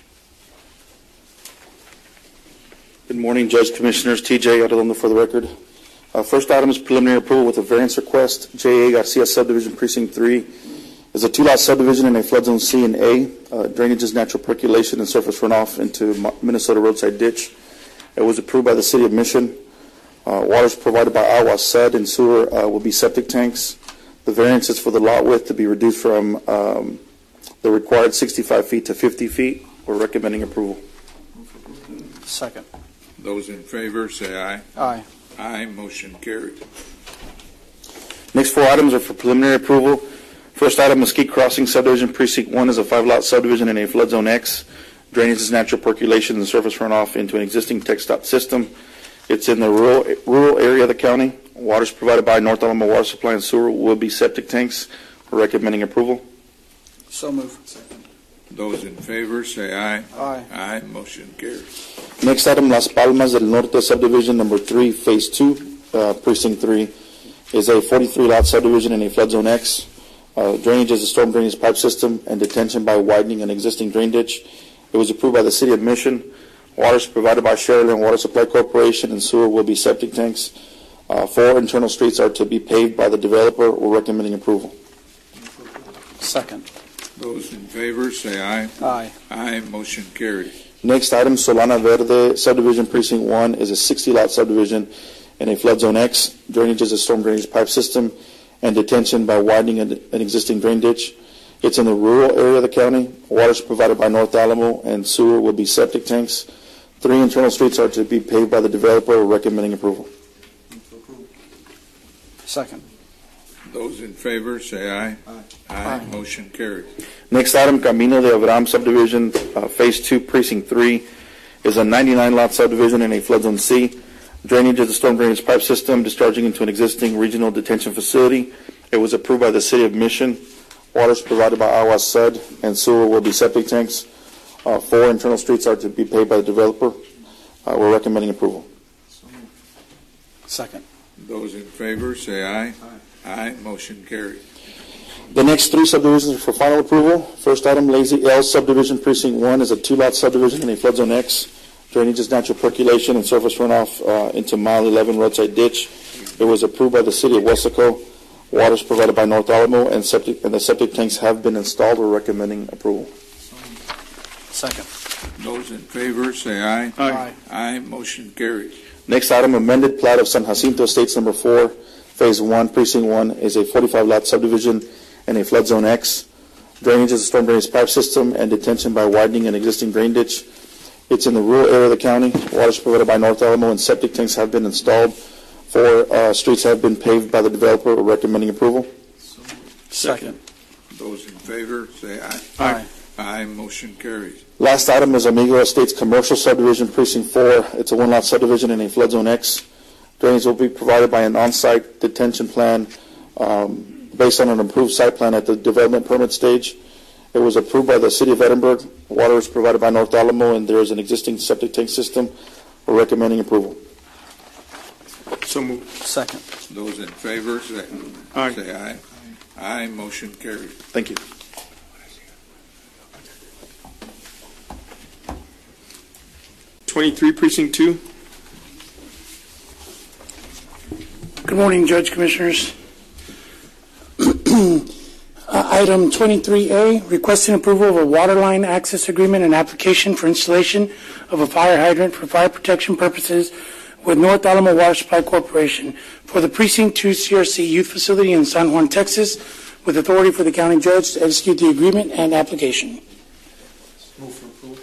Good morning, Judge, Commissioners. T J Arredondo for the record. Uh, first item is preliminary approval with a variance request. J A Garcia Subdivision Precinct three is a two-lot subdivision in a flood zone C and A. Uh, drainage is natural percolation and surface runoff into Minnesota roadside ditch. It was approved by the City of Mission. Uh, water is provided by Iowa S U D, and sewer uh, will be septic tanks. The variance is for the lot width to be reduced from um, the required sixty-five feet to fifty feet. We're recommending approval. Second. Those in favor, say aye. Aye. Aye, motion carries. Next four items are for preliminary approval. First item, Mesquite Crossing Subdivision Precinct one is a five-lot subdivision in a flood zone X. Drainage is natural percolation and surface runoff into an existing TxDOT system. It's in the rural rural area of the county. Water is provided by North Alamo Water Supply and sewer will be septic tanks. We're recommending approval. So move. Those in favor, say aye. Aye. Aye, motion carries. Next item, Las Palmas del Norte Subdivision Number three, Phase two, uh, Precinct three, is a forty-three lot subdivision in a flood zone X. Uh, drainage is a storm drainage pipe system and detention by widening an existing drain ditch. It was approved by the City of Mission. Water is provided by Sharyland Water Supply Corporation, and sewer will be septic tanks. Uh, four internal streets are to be paved by the developer. We're recommending approval. Second. Those in favor, say aye. Aye. Aye, motion carries. Next item, Solana Verde Subdivision Precinct one is a sixty lot subdivision in a flood zone X. Drainage is a storm drainage pipe system and detention by widening an, an existing drain ditch. It's in the rural area of the county. Water is provided by North Alamo, and sewer will be septic tanks. Three internal streets are to be paved by the developer. We're recommending approval. Second. Those in favor say aye. Aye. Aye. Motion carries. Next item, Camino de Abraham subdivision, uh, Phase Two, Precinct Three, is a ninety-nine lot subdivision in a flood zone C. Drainage is a storm drainage pipe system discharging into an existing regional detention facility. It was approved by the City of Mission. Water is provided by Agua Sud, and sewer will be septic tanks. Uh, four internal streets are to be paid by the developer. Uh, we're recommending approval. Second. Those in favor say aye. Aye. Aye. Motion carries. The next three subdivisions are for final approval. First item, Lazy L subdivision, Precinct One, is a two-lot subdivision in a flood zone X. Drainage is natural percolation and surface runoff uh, into mile eleven roadside ditch. It was approved by the City of Weslaco. Water is provided by North Alamo, and septic and the septic tanks have been installed. We're recommending approval. Second. Those in favor say aye. Aye. Aye. Motion carries. Next item, amended plat of San Jacinto Estates Number Four, Phase One, Precinct One, is a forty-five lot subdivision in a flood zone X. Drainage is a storm drainage pipe system and detention by widening an existing drain ditch. It's in the rural area of the county. Water is provided by North Alamo, and septic tanks have been installed. Four uh, streets have been paved by the developer. We're recommending approval. Second. Those in favor say aye. Aye. Aye. Motion carries. Last item is Amigo Estates Commercial Subdivision, Precinct Four. It's a one-lot subdivision in a flood zone X. Drainage will be provided by an on-site detention plan um, based on an approved site plan at the development permit stage. It was approved by the City of Edinburgh. Water is provided by North Alamo, and there is an existing septic tank system. We're recommending approval. So moved. Second. Those in favor say Aye. Say aye. Aye. Motion carries. Thank you. twenty-three, Precinct Two. Good morning, Judge, Commissioners. Uh, Item twenty-three A, requesting approval of a water line access agreement and application for installation of a fire hydrant for fire protection purposes with North Alamo Water Supply Corporation for the Precinct Two C R C Youth Facility in San Juan, Texas, with authority for the county judge to execute the agreement and application. Move for approval.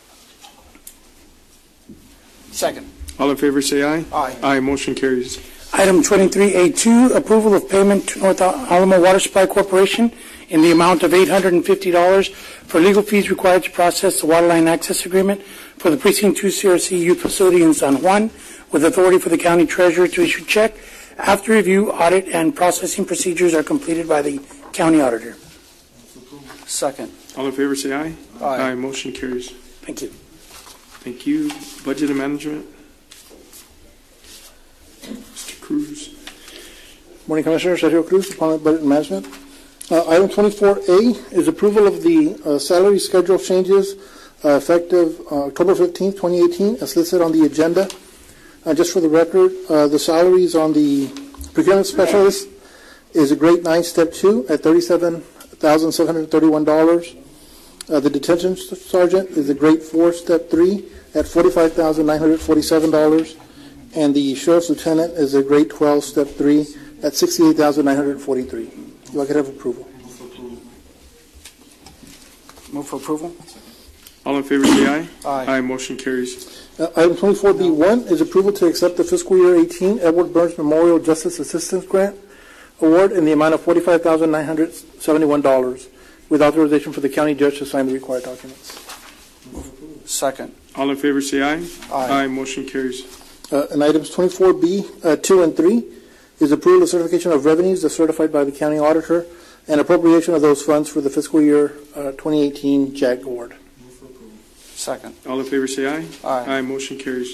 Second. All in favor say aye. Aye. Aye. Motion carries. Item twenty-three A two, approval of payment to North Alamo Water Supply Corporation in the amount of eight hundred fifty dollars for legal fees required to process the water line access agreement for the Precinct Two C R C Youth Facility in San Juan, with authority for the county treasurer to issue check after review, audit, and processing procedures are completed by the county auditor. Second. All in favor say aye. Aye. Aye. Motion carries. Thank you. Thank you. Budget and Management. Mister Cruz. Morning, Commissioner. Sergio Cruz, Department of Budget and Management. Uh, item twenty-four A is approval of the uh, salary schedule changes uh, effective uh, October fifteenth, twenty eighteen, as listed on the agenda. Uh, just for the record, uh, the salaries on the procurement specialist is a grade nine, step two, at thirty-seven thousand seven hundred thirty-one dollars. Uh, the detention sergeant is a grade four, step three, at forty-five thousand nine hundred forty-seven dollars. And the sheriff's lieutenant is a grade twelve, step three, at sixty-eight thousand nine hundred forty-three dollars. Do I could have approval? Move for approval. All in favor say aye. Aye. Aye. Motion carries. Uh, item twenty-four B one is approval to accept the fiscal year eighteen Edward Burns Memorial Justice Assistance Grant Award in the amount of forty-five thousand nine hundred seventy-one dollars, with authorization for the county judge to sign the required documents. Second. All in favor say aye. Aye. Aye. Motion carries. Uh, and items twenty-four B uh, two and three is approval of certification of revenues as certified by the county auditor and appropriation of those funds for the fiscal year uh, twenty eighteen J A G award. Second. All in favor say aye. Aye. Aye. Motion carries.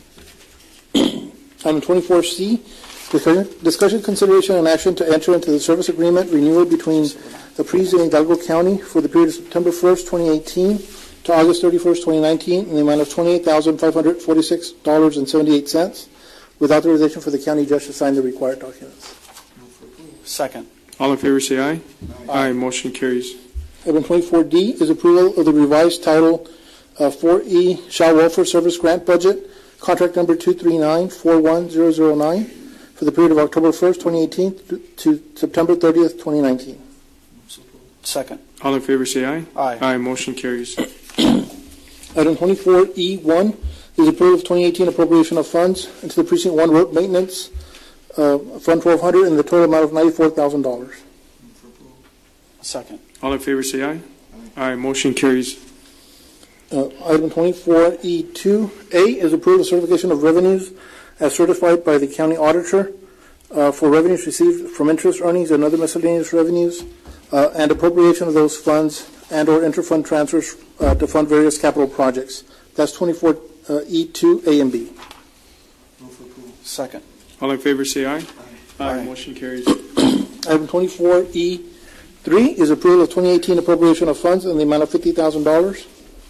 Item twenty-four C, discussion, discussion, consideration, and action to enter into the service agreement renewal between the Apries and Hidalgo County for the period of September first, twenty eighteen to August thirty-first, twenty nineteen in the amount of twenty-eight thousand five hundred forty-six dollars and seventy-eight cents, with authorization for the county judge to sign the required documents. Second. All in favor say aye. Aye. Aye. Motion carries. Item twenty-four D is approval of the revised title uh, four E Child Welfare Service Grant Budget, contract number two three nine four one zero zero nine, for the period of October first, twenty eighteen to, to September thirtieth, twenty nineteen. Second. All in favor say aye. Aye. Aye. Motion carries. Item twenty-four E one is approval of twenty eighteen appropriation of funds into the Precinct one road maintenance uh, Fund twelve hundred, in the total amount of ninety-four thousand dollars. Second. All in favor say aye. Aye. Motion carries. Uh, Item twenty-four E two A is approve the certification of revenues as certified by the county auditor uh, for revenues received from interest earnings and other miscellaneous revenues uh, and appropriation of those funds and or interfund transfers uh, to fund various capital projects. That's twenty-four E two A and B. Second. All in favor say aye. Aye. Aye. Motion carries. Item twenty-four E three is approval of twenty eighteen appropriation of funds in the amount of fifty thousand dollars.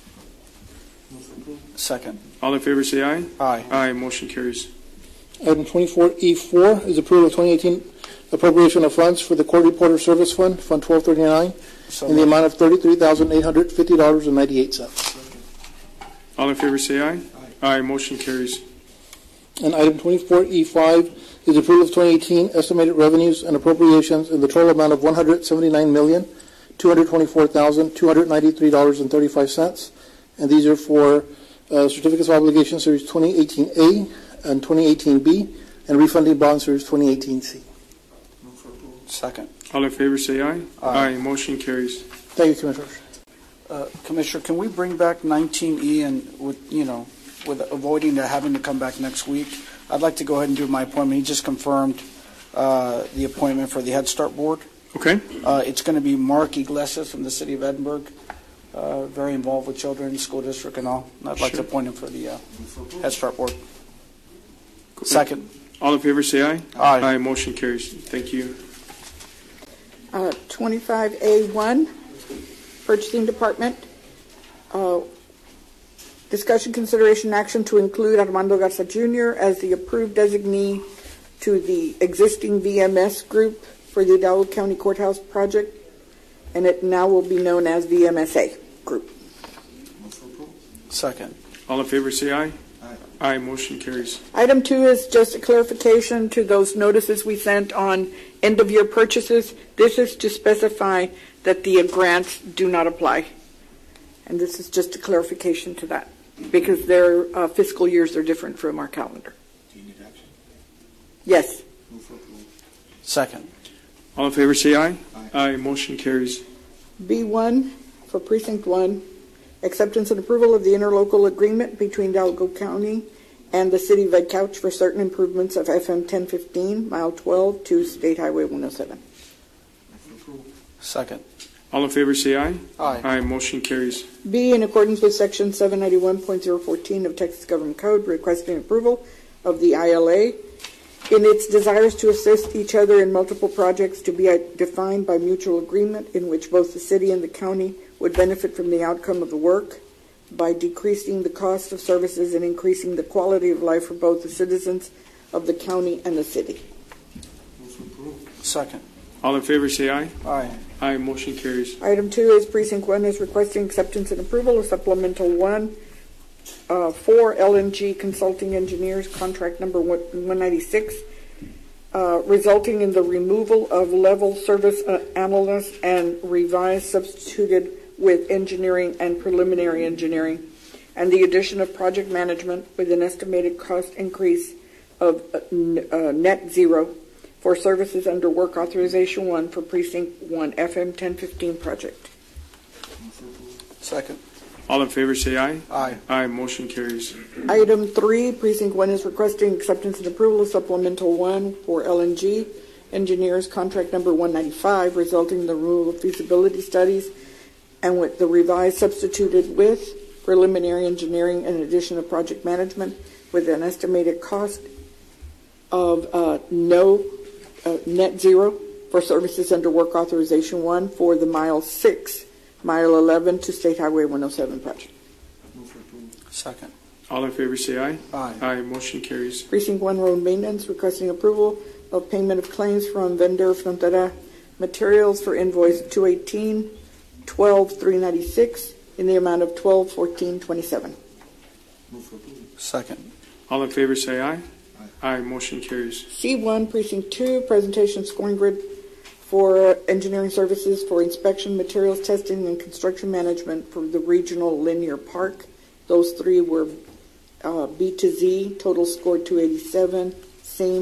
Second. All in favor say aye. Aye. Aye. Motion carries. Item twenty-four E four is approval of twenty eighteen appropriation of funds for the Court Reporter Service Fund, Fund twelve thirty-nine, So in the moved. amount of thirty-three thousand eight hundred fifty dollars and ninety-eight cents. All in favor say aye. Aye. Motion carries. And item twenty-four E five is approval of twenty eighteen estimated revenues and appropriations in the total amount of one hundred seventy-nine million two hundred twenty-four thousand two hundred ninety-three dollars and thirty-five cents. And these are for uh, certificates of obligation series twenty eighteen A and twenty eighteen B and refunding bond series twenty eighteen C. Second. All in favor say aye. Aye. Motion carries. Thank you, Commissioners. Uh, Commissioner, can we bring back nineteen E and with, you know, with avoiding the having to come back next week? I'd like to go ahead and do my appointment. He just confirmed uh, the appointment for the Head Start Board. Okay. Uh, it's going to be Mark Iglesias from the city of Edinburgh, uh, very involved with children, school district and all. And I'd like Sure. to appoint him for the uh, Head Start Board. Second. All in favor say aye. Aye. Aye. Motion carries. Thank you. Uh, twenty-five A one, Purchasing Department. Uh, Discussion, consideration, action to include Armando Garza Junior as the approved designee to the existing V M S group for the Hidalgo County Courthouse project, and it now will be known as V M S A group. Second. All in favor say aye. Aye. Aye. Motion carries. Item two is just a clarification to those notices we sent on end-of-year purchases. This is to specify that the grants do not apply. And this is just a clarification to that, because their uh, fiscal years are different from our calendar. Do you need action? Yes. Move for approval. Second. All in favor say aye. Aye. Aye. Motion carries. B one for Precinct one, acceptance and approval of the interlocal agreement between Hidalgo County and the City of Ed Couch for certain improvements of F M ten fifteen, Mile twelve to State Highway one oh seven. Move for approval. Second. All in favor say aye. Aye. Aye. Motion carries. B, in accordance with Section seven ninety-one point zero fourteen of Texas Government Code, requesting approval of the I L A in its desires to assist each other in multiple projects to be defined by mutual agreement in which both the city and the county would benefit from the outcome of the work by decreasing the cost of services and increasing the quality of life for both the citizens of the county and the city. Move for approval. Second. All in favor say aye. Aye. Aye. Motion carries. Item two is Precinct one is requesting acceptance and approval of Supplemental one uh, for L N G Consulting Engineers, contract number one ninety-six, uh, resulting in the removal of level service uh, analyst and revised substituted with engineering and preliminary engineering, and the addition of project management with an estimated cost increase of uh, n- uh, net zero for services under Work Authorization one for Precinct one F M ten fifteen project. Move for approval. Second. All in favor say aye. Aye. Aye. Motion carries. Item three, Precinct one is requesting acceptance and approval of Supplemental one for L N G Engineers, contract number one ninety-five, resulting in the removal of feasibility studies and with the revised substituted with preliminary engineering and addition of project management with an estimated cost of uh, no uh, net zero for services under Work Authorization one for the Mile six, Mile eleven to State Highway one oh seven project. Move for approval. Second. All in favor say aye. Aye. Aye. Motion carries. Precinct one Road Maintenance requesting approval of payment of claims from vendor Frontera Materials for invoice two eighteen twelve three ninety-six in the amount of twelve fourteen twenty-seven. Move for approval. Second. All in favor say aye. Aye. Aye. Motion carries. C one, Precinct two, presentation scoring grid for engineering services for inspection, materials testing, and construction management for the regional linear park. Those three were uh, B to Z, total score two eighty-seven, Sames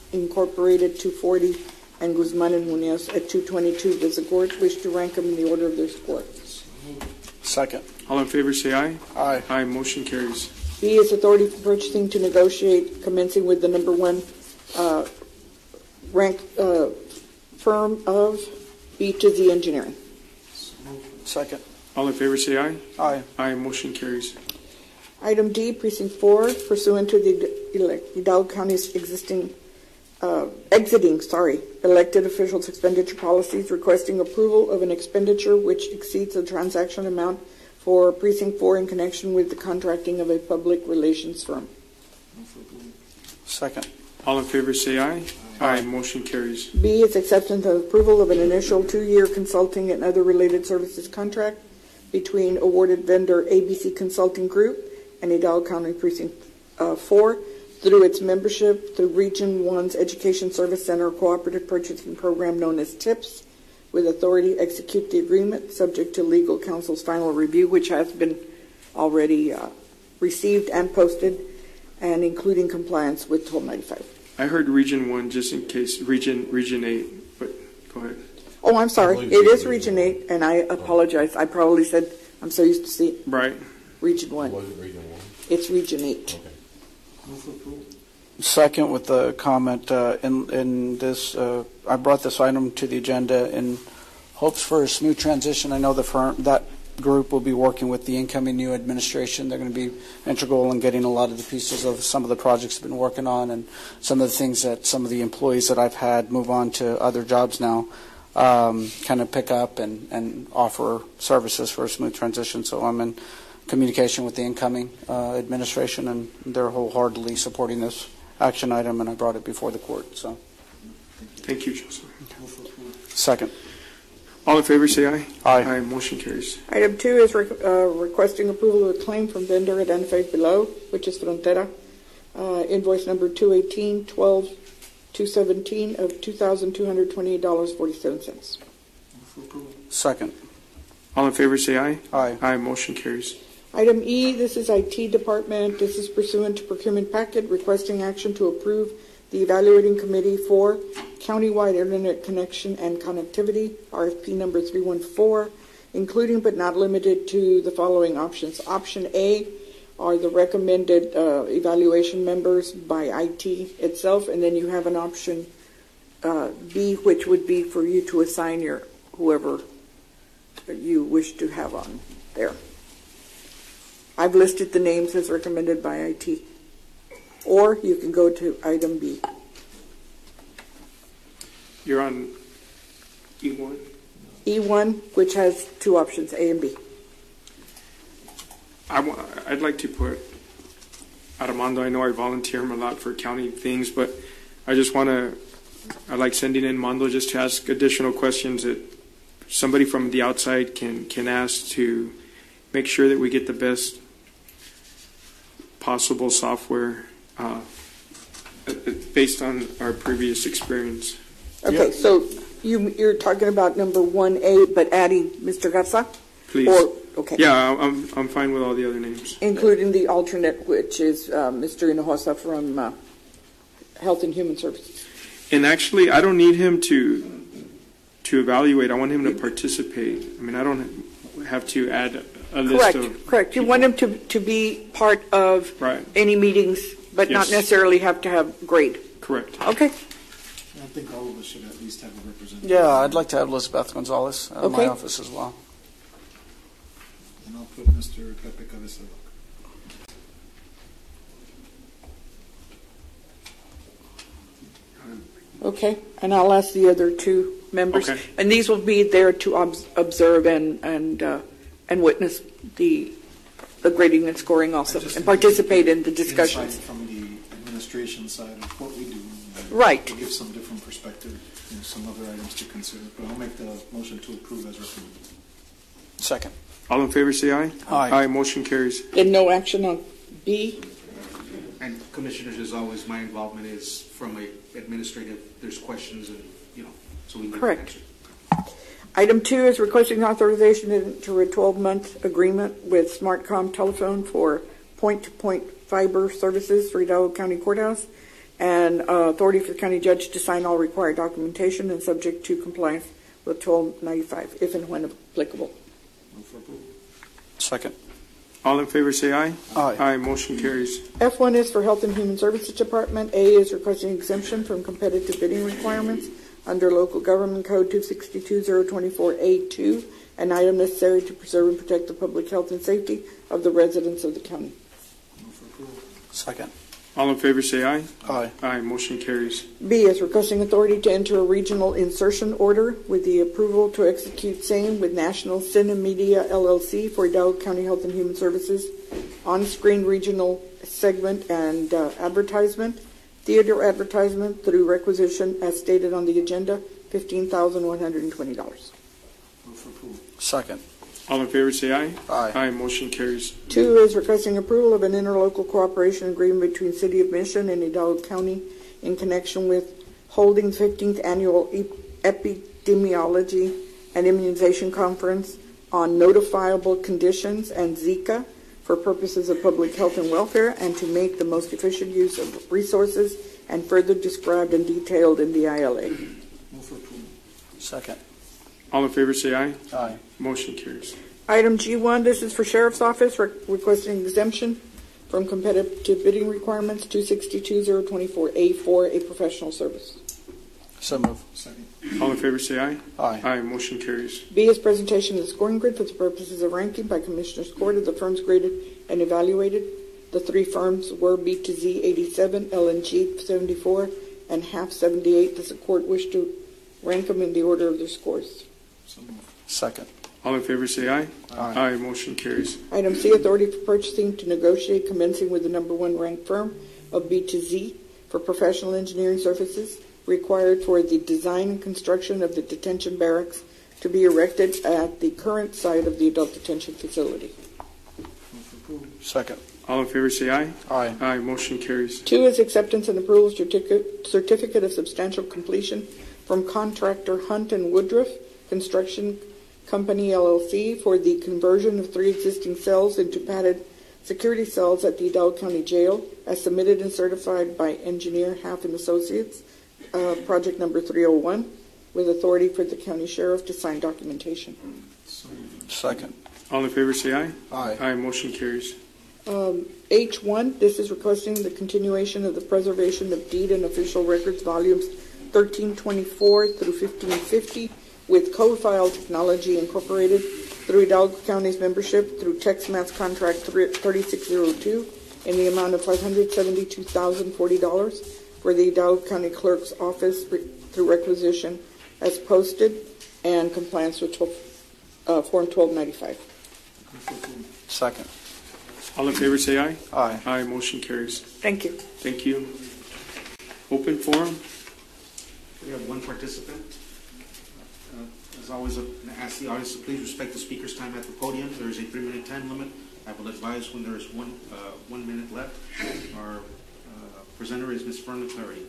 Incorporated, two forty, and Guzman and Munoz at two twenty-two. Does the court wish to rank them in the order of their support? Second. All in favor say aye. Aye. Aye, motion carries. B is authority for purchasing to negotiate, commencing with the number one uh, rank uh, firm of B to Z Engineering. Second. All in favor say aye. Aye. Aye, motion carries. Item D, Precinct four, pursuant to the Hidalgo County's existing, uh, exiting, sorry, elected officials' expenditure policies, requesting approval of an expenditure which exceeds the transaction amount for Precinct four in connection with the contracting of a public relations firm. Second. All in favor say aye. Aye, motion carries. B is acceptance and approval of an initial two-year consulting and other related services contract between awarded vendor A B C Consulting Group and Hidalgo County Precinct uh, four through its membership through Region one's Education Service Center Cooperative Purchasing Program known as TIPS, with authority to execute the agreement subject to legal counsel's final review, which has been already uh, received and posted, and including compliance with twelve ninety-five. I heard Region one just in case, Region Region eight, but go ahead. Oh, I'm sorry. It is Region eight, and I apologize. I probably said, I'm so used to see Right. Region one. It's Region eight. Second, with the comment, uh, in, in this, uh, I brought this item to the agenda in hopes for a smooth transition. I know the firm, that group will be working with the incoming new administration. They're going to be integral in getting a lot of the pieces of some of the projects I've been working on, and some of the things that some of the employees that I've had move on to other jobs now, um, kind of pick up and, and offer services for a smooth transition. So I'm in communication with the incoming uh, administration, and they're wholeheartedly supporting this action item, and I brought it before the court. So, thank you, Joseph. Second. All in favor say aye. Aye. Aye, motion carries. Item two is re- uh, requesting approval of a claim from vendor identified below, which is Frontera. Uh, invoice number two eighteen twelve two seventeen of two thousand two hundred twenty-eight dollars and forty-seven cents. Second. All in favor say aye. Aye. Aye, motion carries. Item E, this is I T Department. This is pursuant to procurement packet requesting action to approve the evaluating committee for countywide internet connection and connectivity, R F P number three one four, including but not limited to the following options. Option A are the recommended uh, evaluation members by I T itself, and then you have an option uh, B, which would be for you to assign your whoever you wish to have on there. I've listed the names as recommended by I T. Or you can go to item B. You're on E one. E one, which has two options, A and B. I w- I'd like to put Armando. I know I volunteer him a lot for county things, but I just want to, I like sending in Mondo just to ask additional questions that somebody from the outside can, can ask to make sure that we get the best possible software uh, based on our previous experience. Okay, Yeah. so you, you're talking about number one A, but adding Mister Garza? Please. Or, okay. Yeah, I'm I'm fine with all the other names. Including the alternate, which is uh, Mister Hinojosa from uh, Health and Human Services. And actually, I don't need him to to evaluate. I want him to participate. I mean, I don't have to add a list Correct, of. correct. You want him to, to be part of Right. any meetings, but not Yes. necessarily have to have grade. Correct. Okay. I think all of us should at least have a representative. Yeah, I'd like to have Elizabeth Gonzalez out of my Okay. office as well. And I'll put Mister Pepe Cabeza. Okay, and I'll ask the other two members. Okay. And these will be there to obs- observe and, and, uh, and witness the, the grading and scoring also, and participate in the discussions. Insight from the administration side of what we do. and Right. To give some different perspective, you know, some other items to consider. But I'll make the motion to approve as recommended. Second. All in favor, say aye. Aye. Aye. Motion carries. And no action on B? And Commissioners, as always, my involvement is from a administrative, there's questions and, you know, so we need to Correct. answer. Item two is requesting authorization into a twelve-month agreement with SmartCom Telephone for point-to-point fiber services for Hidalgo County Courthouse. and uh, authority for the county judge to sign all required documentation and subject to compliance with twelve ninety-five, if and when applicable. Move for approval. Second. All in favor say aye. Aye. Aye. Motion carries. F one is for Health and Human Services Department. A is requesting exemption from competitive bidding requirements under Local Government Code two sixty-two oh twenty-four A two, an item necessary to preserve and protect the public health and safety of the residents of the county. Move for approval. Second. All in favor say aye. Aye. Aye. Motion carries. B is requesting authority to enter a regional insertion order with the approval to execute same with National Cinemedia L L C for Hidalgo County Health and Human Services on-screen regional segment and uh, advertisement, theater advertisement through requisition as stated on the agenda, fifteen thousand one hundred twenty dollars. Move for approval. Second. All in favor say aye. Aye. Aye. Motion carries. Two is requesting approval of an interlocal cooperation agreement between City of Mission and Hidalgo County in connection with holding fifteenth Annual e- Epidemiology and Immunization Conference on Notifiable Conditions and Zika for purposes of public health and welfare, and to make the most efficient use of resources and further described and detailed in the I L A. Move for approval. Second. All in favor say aye. Aye. Motion carries. Item G one, this is for Sheriff's Office, re- requesting exemption from competitive bidding requirements, two sixty-two oh twenty-four A four, a professional service. So move. Second. All in favor say aye. Aye. Aye. Motion carries. B is presentation of the scoring grid for the purposes of ranking by Commissioners Court of the firms graded and evaluated. The three firms were B to Z eighty-seven, L and G seventy-four, and half seventy-eight. Does the court wish to rank them in the order of their scores? So move. Second. All in favor say aye. Aye. Aye. Motion carries. Item C, authority for purchasing to negotiate commencing with the number one ranked firm of B to Z for professional engineering services required for the design and construction of the detention barracks to be erected at the current site of the adult detention facility. Move for approval. Second. All in favor say aye. Aye. Aye. Motion carries. Two is acceptance and approval certificate, certificate of substantial completion from contractor Hunt and Woodruff Construction Company L L C for the conversion of three existing cells into padded security cells at the Hidalgo County Jail, as submitted and certified by engineer Half and Associates, uh, project number three oh one, with authority for the county sheriff to sign documentation. So moved. Second. All in favor say aye. Aye. Aye. Motion carries. Um, H one, this is requesting the continuation of the preservation of deed and official records volumes thirteen twenty-four through fifteen fifty with CodeFile Technology Incorporated through Hidalgo County's membership through TexMath Contract thirty-six oh two in the amount of five hundred seventy-two thousand forty dollars for the Hidalgo County Clerk's Office re- through requisition as posted and compliance with twelve, uh, Form twelve ninety-five. Move for approval. Second. All in favor say aye. Aye. Aye. Motion carries. Thank you. Thank you. Open forum. We have one participant. Uh, As always, I ask the audience to please respect the speaker's time at the podium. There is a three-minute time limit. I will advise when there is one uh, one minute left. Our uh, presenter is Miz Verna Clary.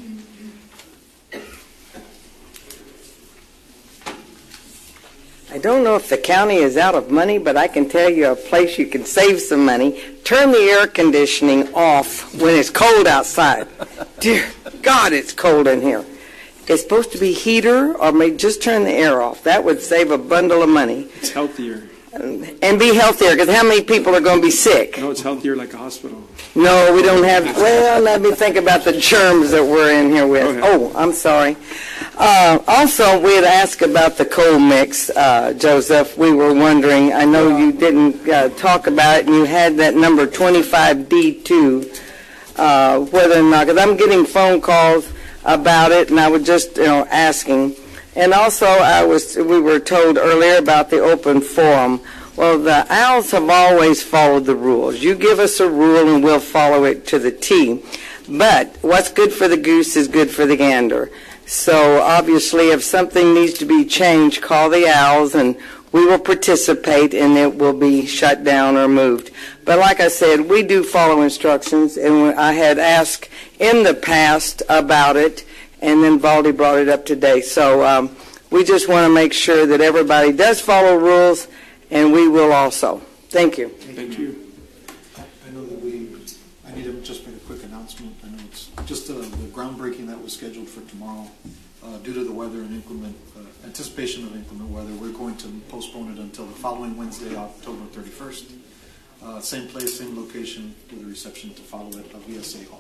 I don't know if the county is out of money, but I can tell you a place you can save some money. Turn the air conditioning off when it's cold outside. Dear God, it's cold in here. It's supposed to be heater, or maybe just turn the air off. That would save a bundle of money. It's healthier. And, and be healthier, because how many people are going to be sick? No, it's healthier like a hospital. No, we don't have, well, let me think about the germs that we're in here with. Oh, I'm sorry. Uh, also, we had asked about the coal mix, uh, Joseph. We were wondering, I know you didn't uh, talk about it, and you had that number twenty-five D two, uh, whether or not, because I'm getting phone calls about it, and I was just, you know, asking. And also, I was, we were told earlier about the open forum. Well, the owls have always followed the rules. You give us a rule and we'll follow it to the T. But what's good for the goose is good for the gander. So obviously, if something needs to be changed, call the owls and we will participate and it will be shut down or moved. But like I said, we do follow instructions, and I had asked in the past about it, and then Valdi brought it up today. So um, we just want to make sure that everybody does follow rules, and we will also. Thank you. Thank you. I know that we, I need to just make a quick announcement. I know it's just uh, the groundbreaking that was scheduled for tomorrow. Uh, due to the weather and inclement, uh, anticipation of inclement weather, we're going to postpone it until the following Wednesday, October thirty-first. Uh, same place, same location, with a reception to follow at V S A Hall.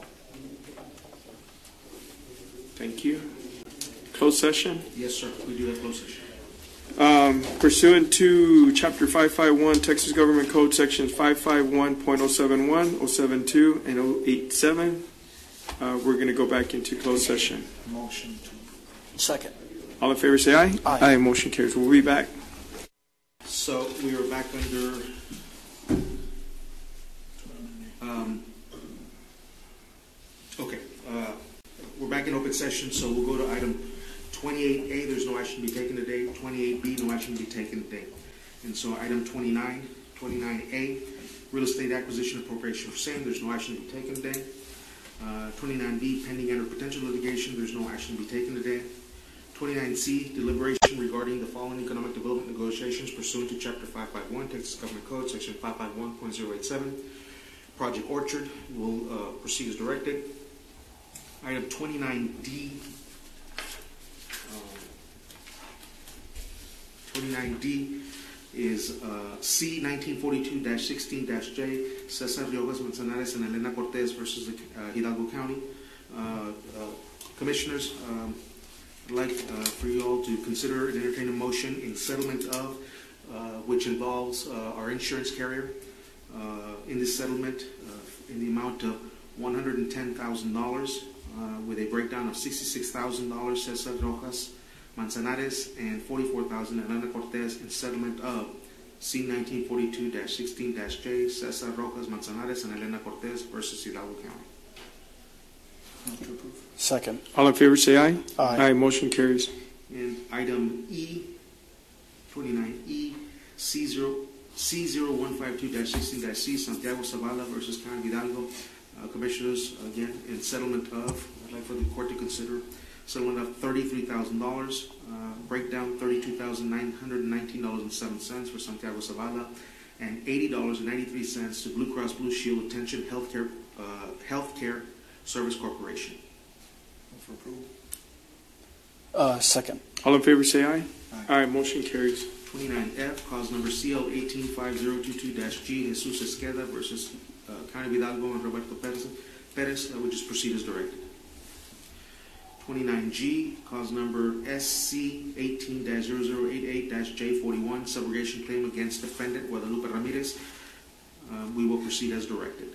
Thank you. Closed session? Yes, sir. We do have closed session. Um, pursuant to Chapter five fifty-one, Texas Government Code Sections five fifty-one point oh seven one, oh seven two, and oh eighty-seven, uh, we're going to go back into closed session. Motion to... Second. All in favor say aye. Aye. Aye. Motion carries. We'll be back. So we are back under um, okay uh, we're back in open session, so we'll go to item twenty-eight A. There's no action to be taken today. twenty-eight B, no action to be taken today. And so item twenty-nine, twenty-nine A, real estate acquisition appropriation for same. There's no action to be taken today. Uh, twenty-nine B, pending and or potential litigation. There's no action to be taken today. twenty-nine C, deliberation regarding the following economic development negotiations pursuant to Chapter five fifty-one, Texas Government Code, Section five fifty-one point oh eight-seven. Project Orchard will uh, proceed as directed. Item twenty-nine D, um, twenty-nine D is uh, C nineteen forty-two dash sixteen dash J, Cesar Riojas Manzanares and Elena Cortez versus uh, Hidalgo County. Uh, uh, Commissioners, um, I'd like uh, for you all to consider and entertain a motion in settlement of, uh, which involves uh, our insurance carrier. Uh, in this settlement, uh, in the amount of one hundred ten thousand dollars, uh, with a breakdown of sixty-six thousand dollars, Cesar Rojas Manzanares, and forty-four thousand dollars, Elena Cortez, in settlement of C nineteen forty-two dash sixteen dash J, Cesar Rojas Manzanares and Elena Cortez versus Hidalgo County. Move to approve. Second. All in favor say aye. Aye. Aye. Motion carries. And item E, twenty-nine E, C zero C zero one five two dash sixteen dash C, Santiago Zavala versus County of Hidalgo. Uh, commissioners, again, in settlement of, I'd like for the court to consider settlement of thirty-three thousand dollars, uh, breakdown thirty-two thousand nine hundred nineteen dollars and seven cents for Santiago Zavala, and eighty dollars and ninety-three cents to Blue Cross Blue Shield Attention Healthcare uh, Healthcare Service Corporation. Move for approval. Uh, second. All in favor say aye. Aye. Aye. Motion carries. twenty-nine F, cause number C L eighteen five zero two two dash G, Jesus Esqueda versus uh, County of Hidalgo and Roberto Perez, Perez uh, which is proceed as directed. twenty-nine G, cause number S C eighteen dash zero zero eight eight dash J forty-one, subrogation claim against defendant Guadalupe Ramirez. Uh, we will proceed as directed.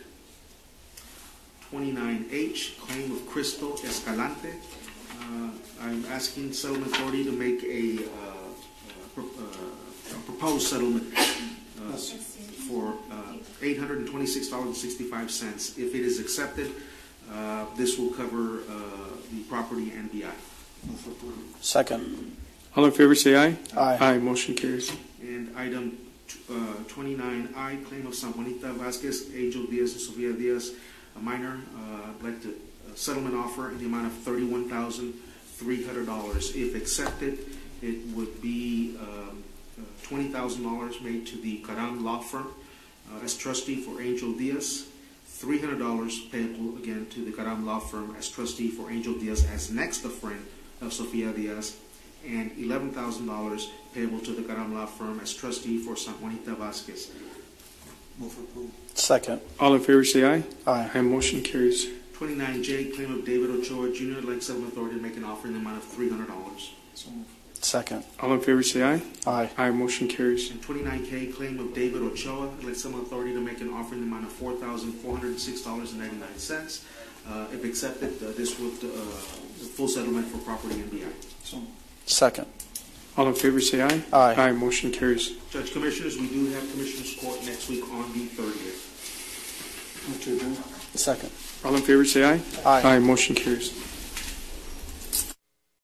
twenty-nine H, claim of Crystal Escalante. Uh, I'm asking settlement authority to make a, uh, uh, a proposed settlement uh, for uh, eight hundred twenty-six dollars and sixty-five cents. If it is accepted, uh, this will cover uh, the property and B I. Move for approval. Second. All in favor say aye. Aye. Aye. Motion carries. And item uh, twenty-nine I, claim of San Juanita Vasquez, Angel Diaz, and Sofia Diaz, a minor. Uh, I'd like to uh, settlement offer in the amount of thirty-one thousand three hundred dollars. If accepted, it would be um, uh, twenty thousand dollars made to the Caram Law Firm uh, as trustee for Angel Diaz, three hundred dollars payable again to the Caram Law Firm as trustee for Angel Diaz as next of friend of Sofia Diaz, and eleven thousand dollars payable to the Caram Law Firm as trustee for San Juanita Vasquez. Move for approval. Second. All in favor say aye. Aye. Aye. Motion carries. twenty-nine J, claim of David Ochoa Junior I'd like settlement authority to make an offer in the amount of three hundred dollars. So move. Second. All in favor say aye. Aye. Aye. Motion carries. And twenty-nine K, claim of David Ochoa, I'd like settlement authority to make an offer in the amount of four thousand four hundred six dollars and ninety-nine cents. Uh, if accepted, uh, this would uh, full settlement for property and B I. So move. Second. All in favor say aye. Aye. Aye. Motion carries. Judge Commissioners, we do have Commissioners Court next week on the thirtieth. Move to adjourn. Second. All in favor say aye. Aye. Aye. Motion carries.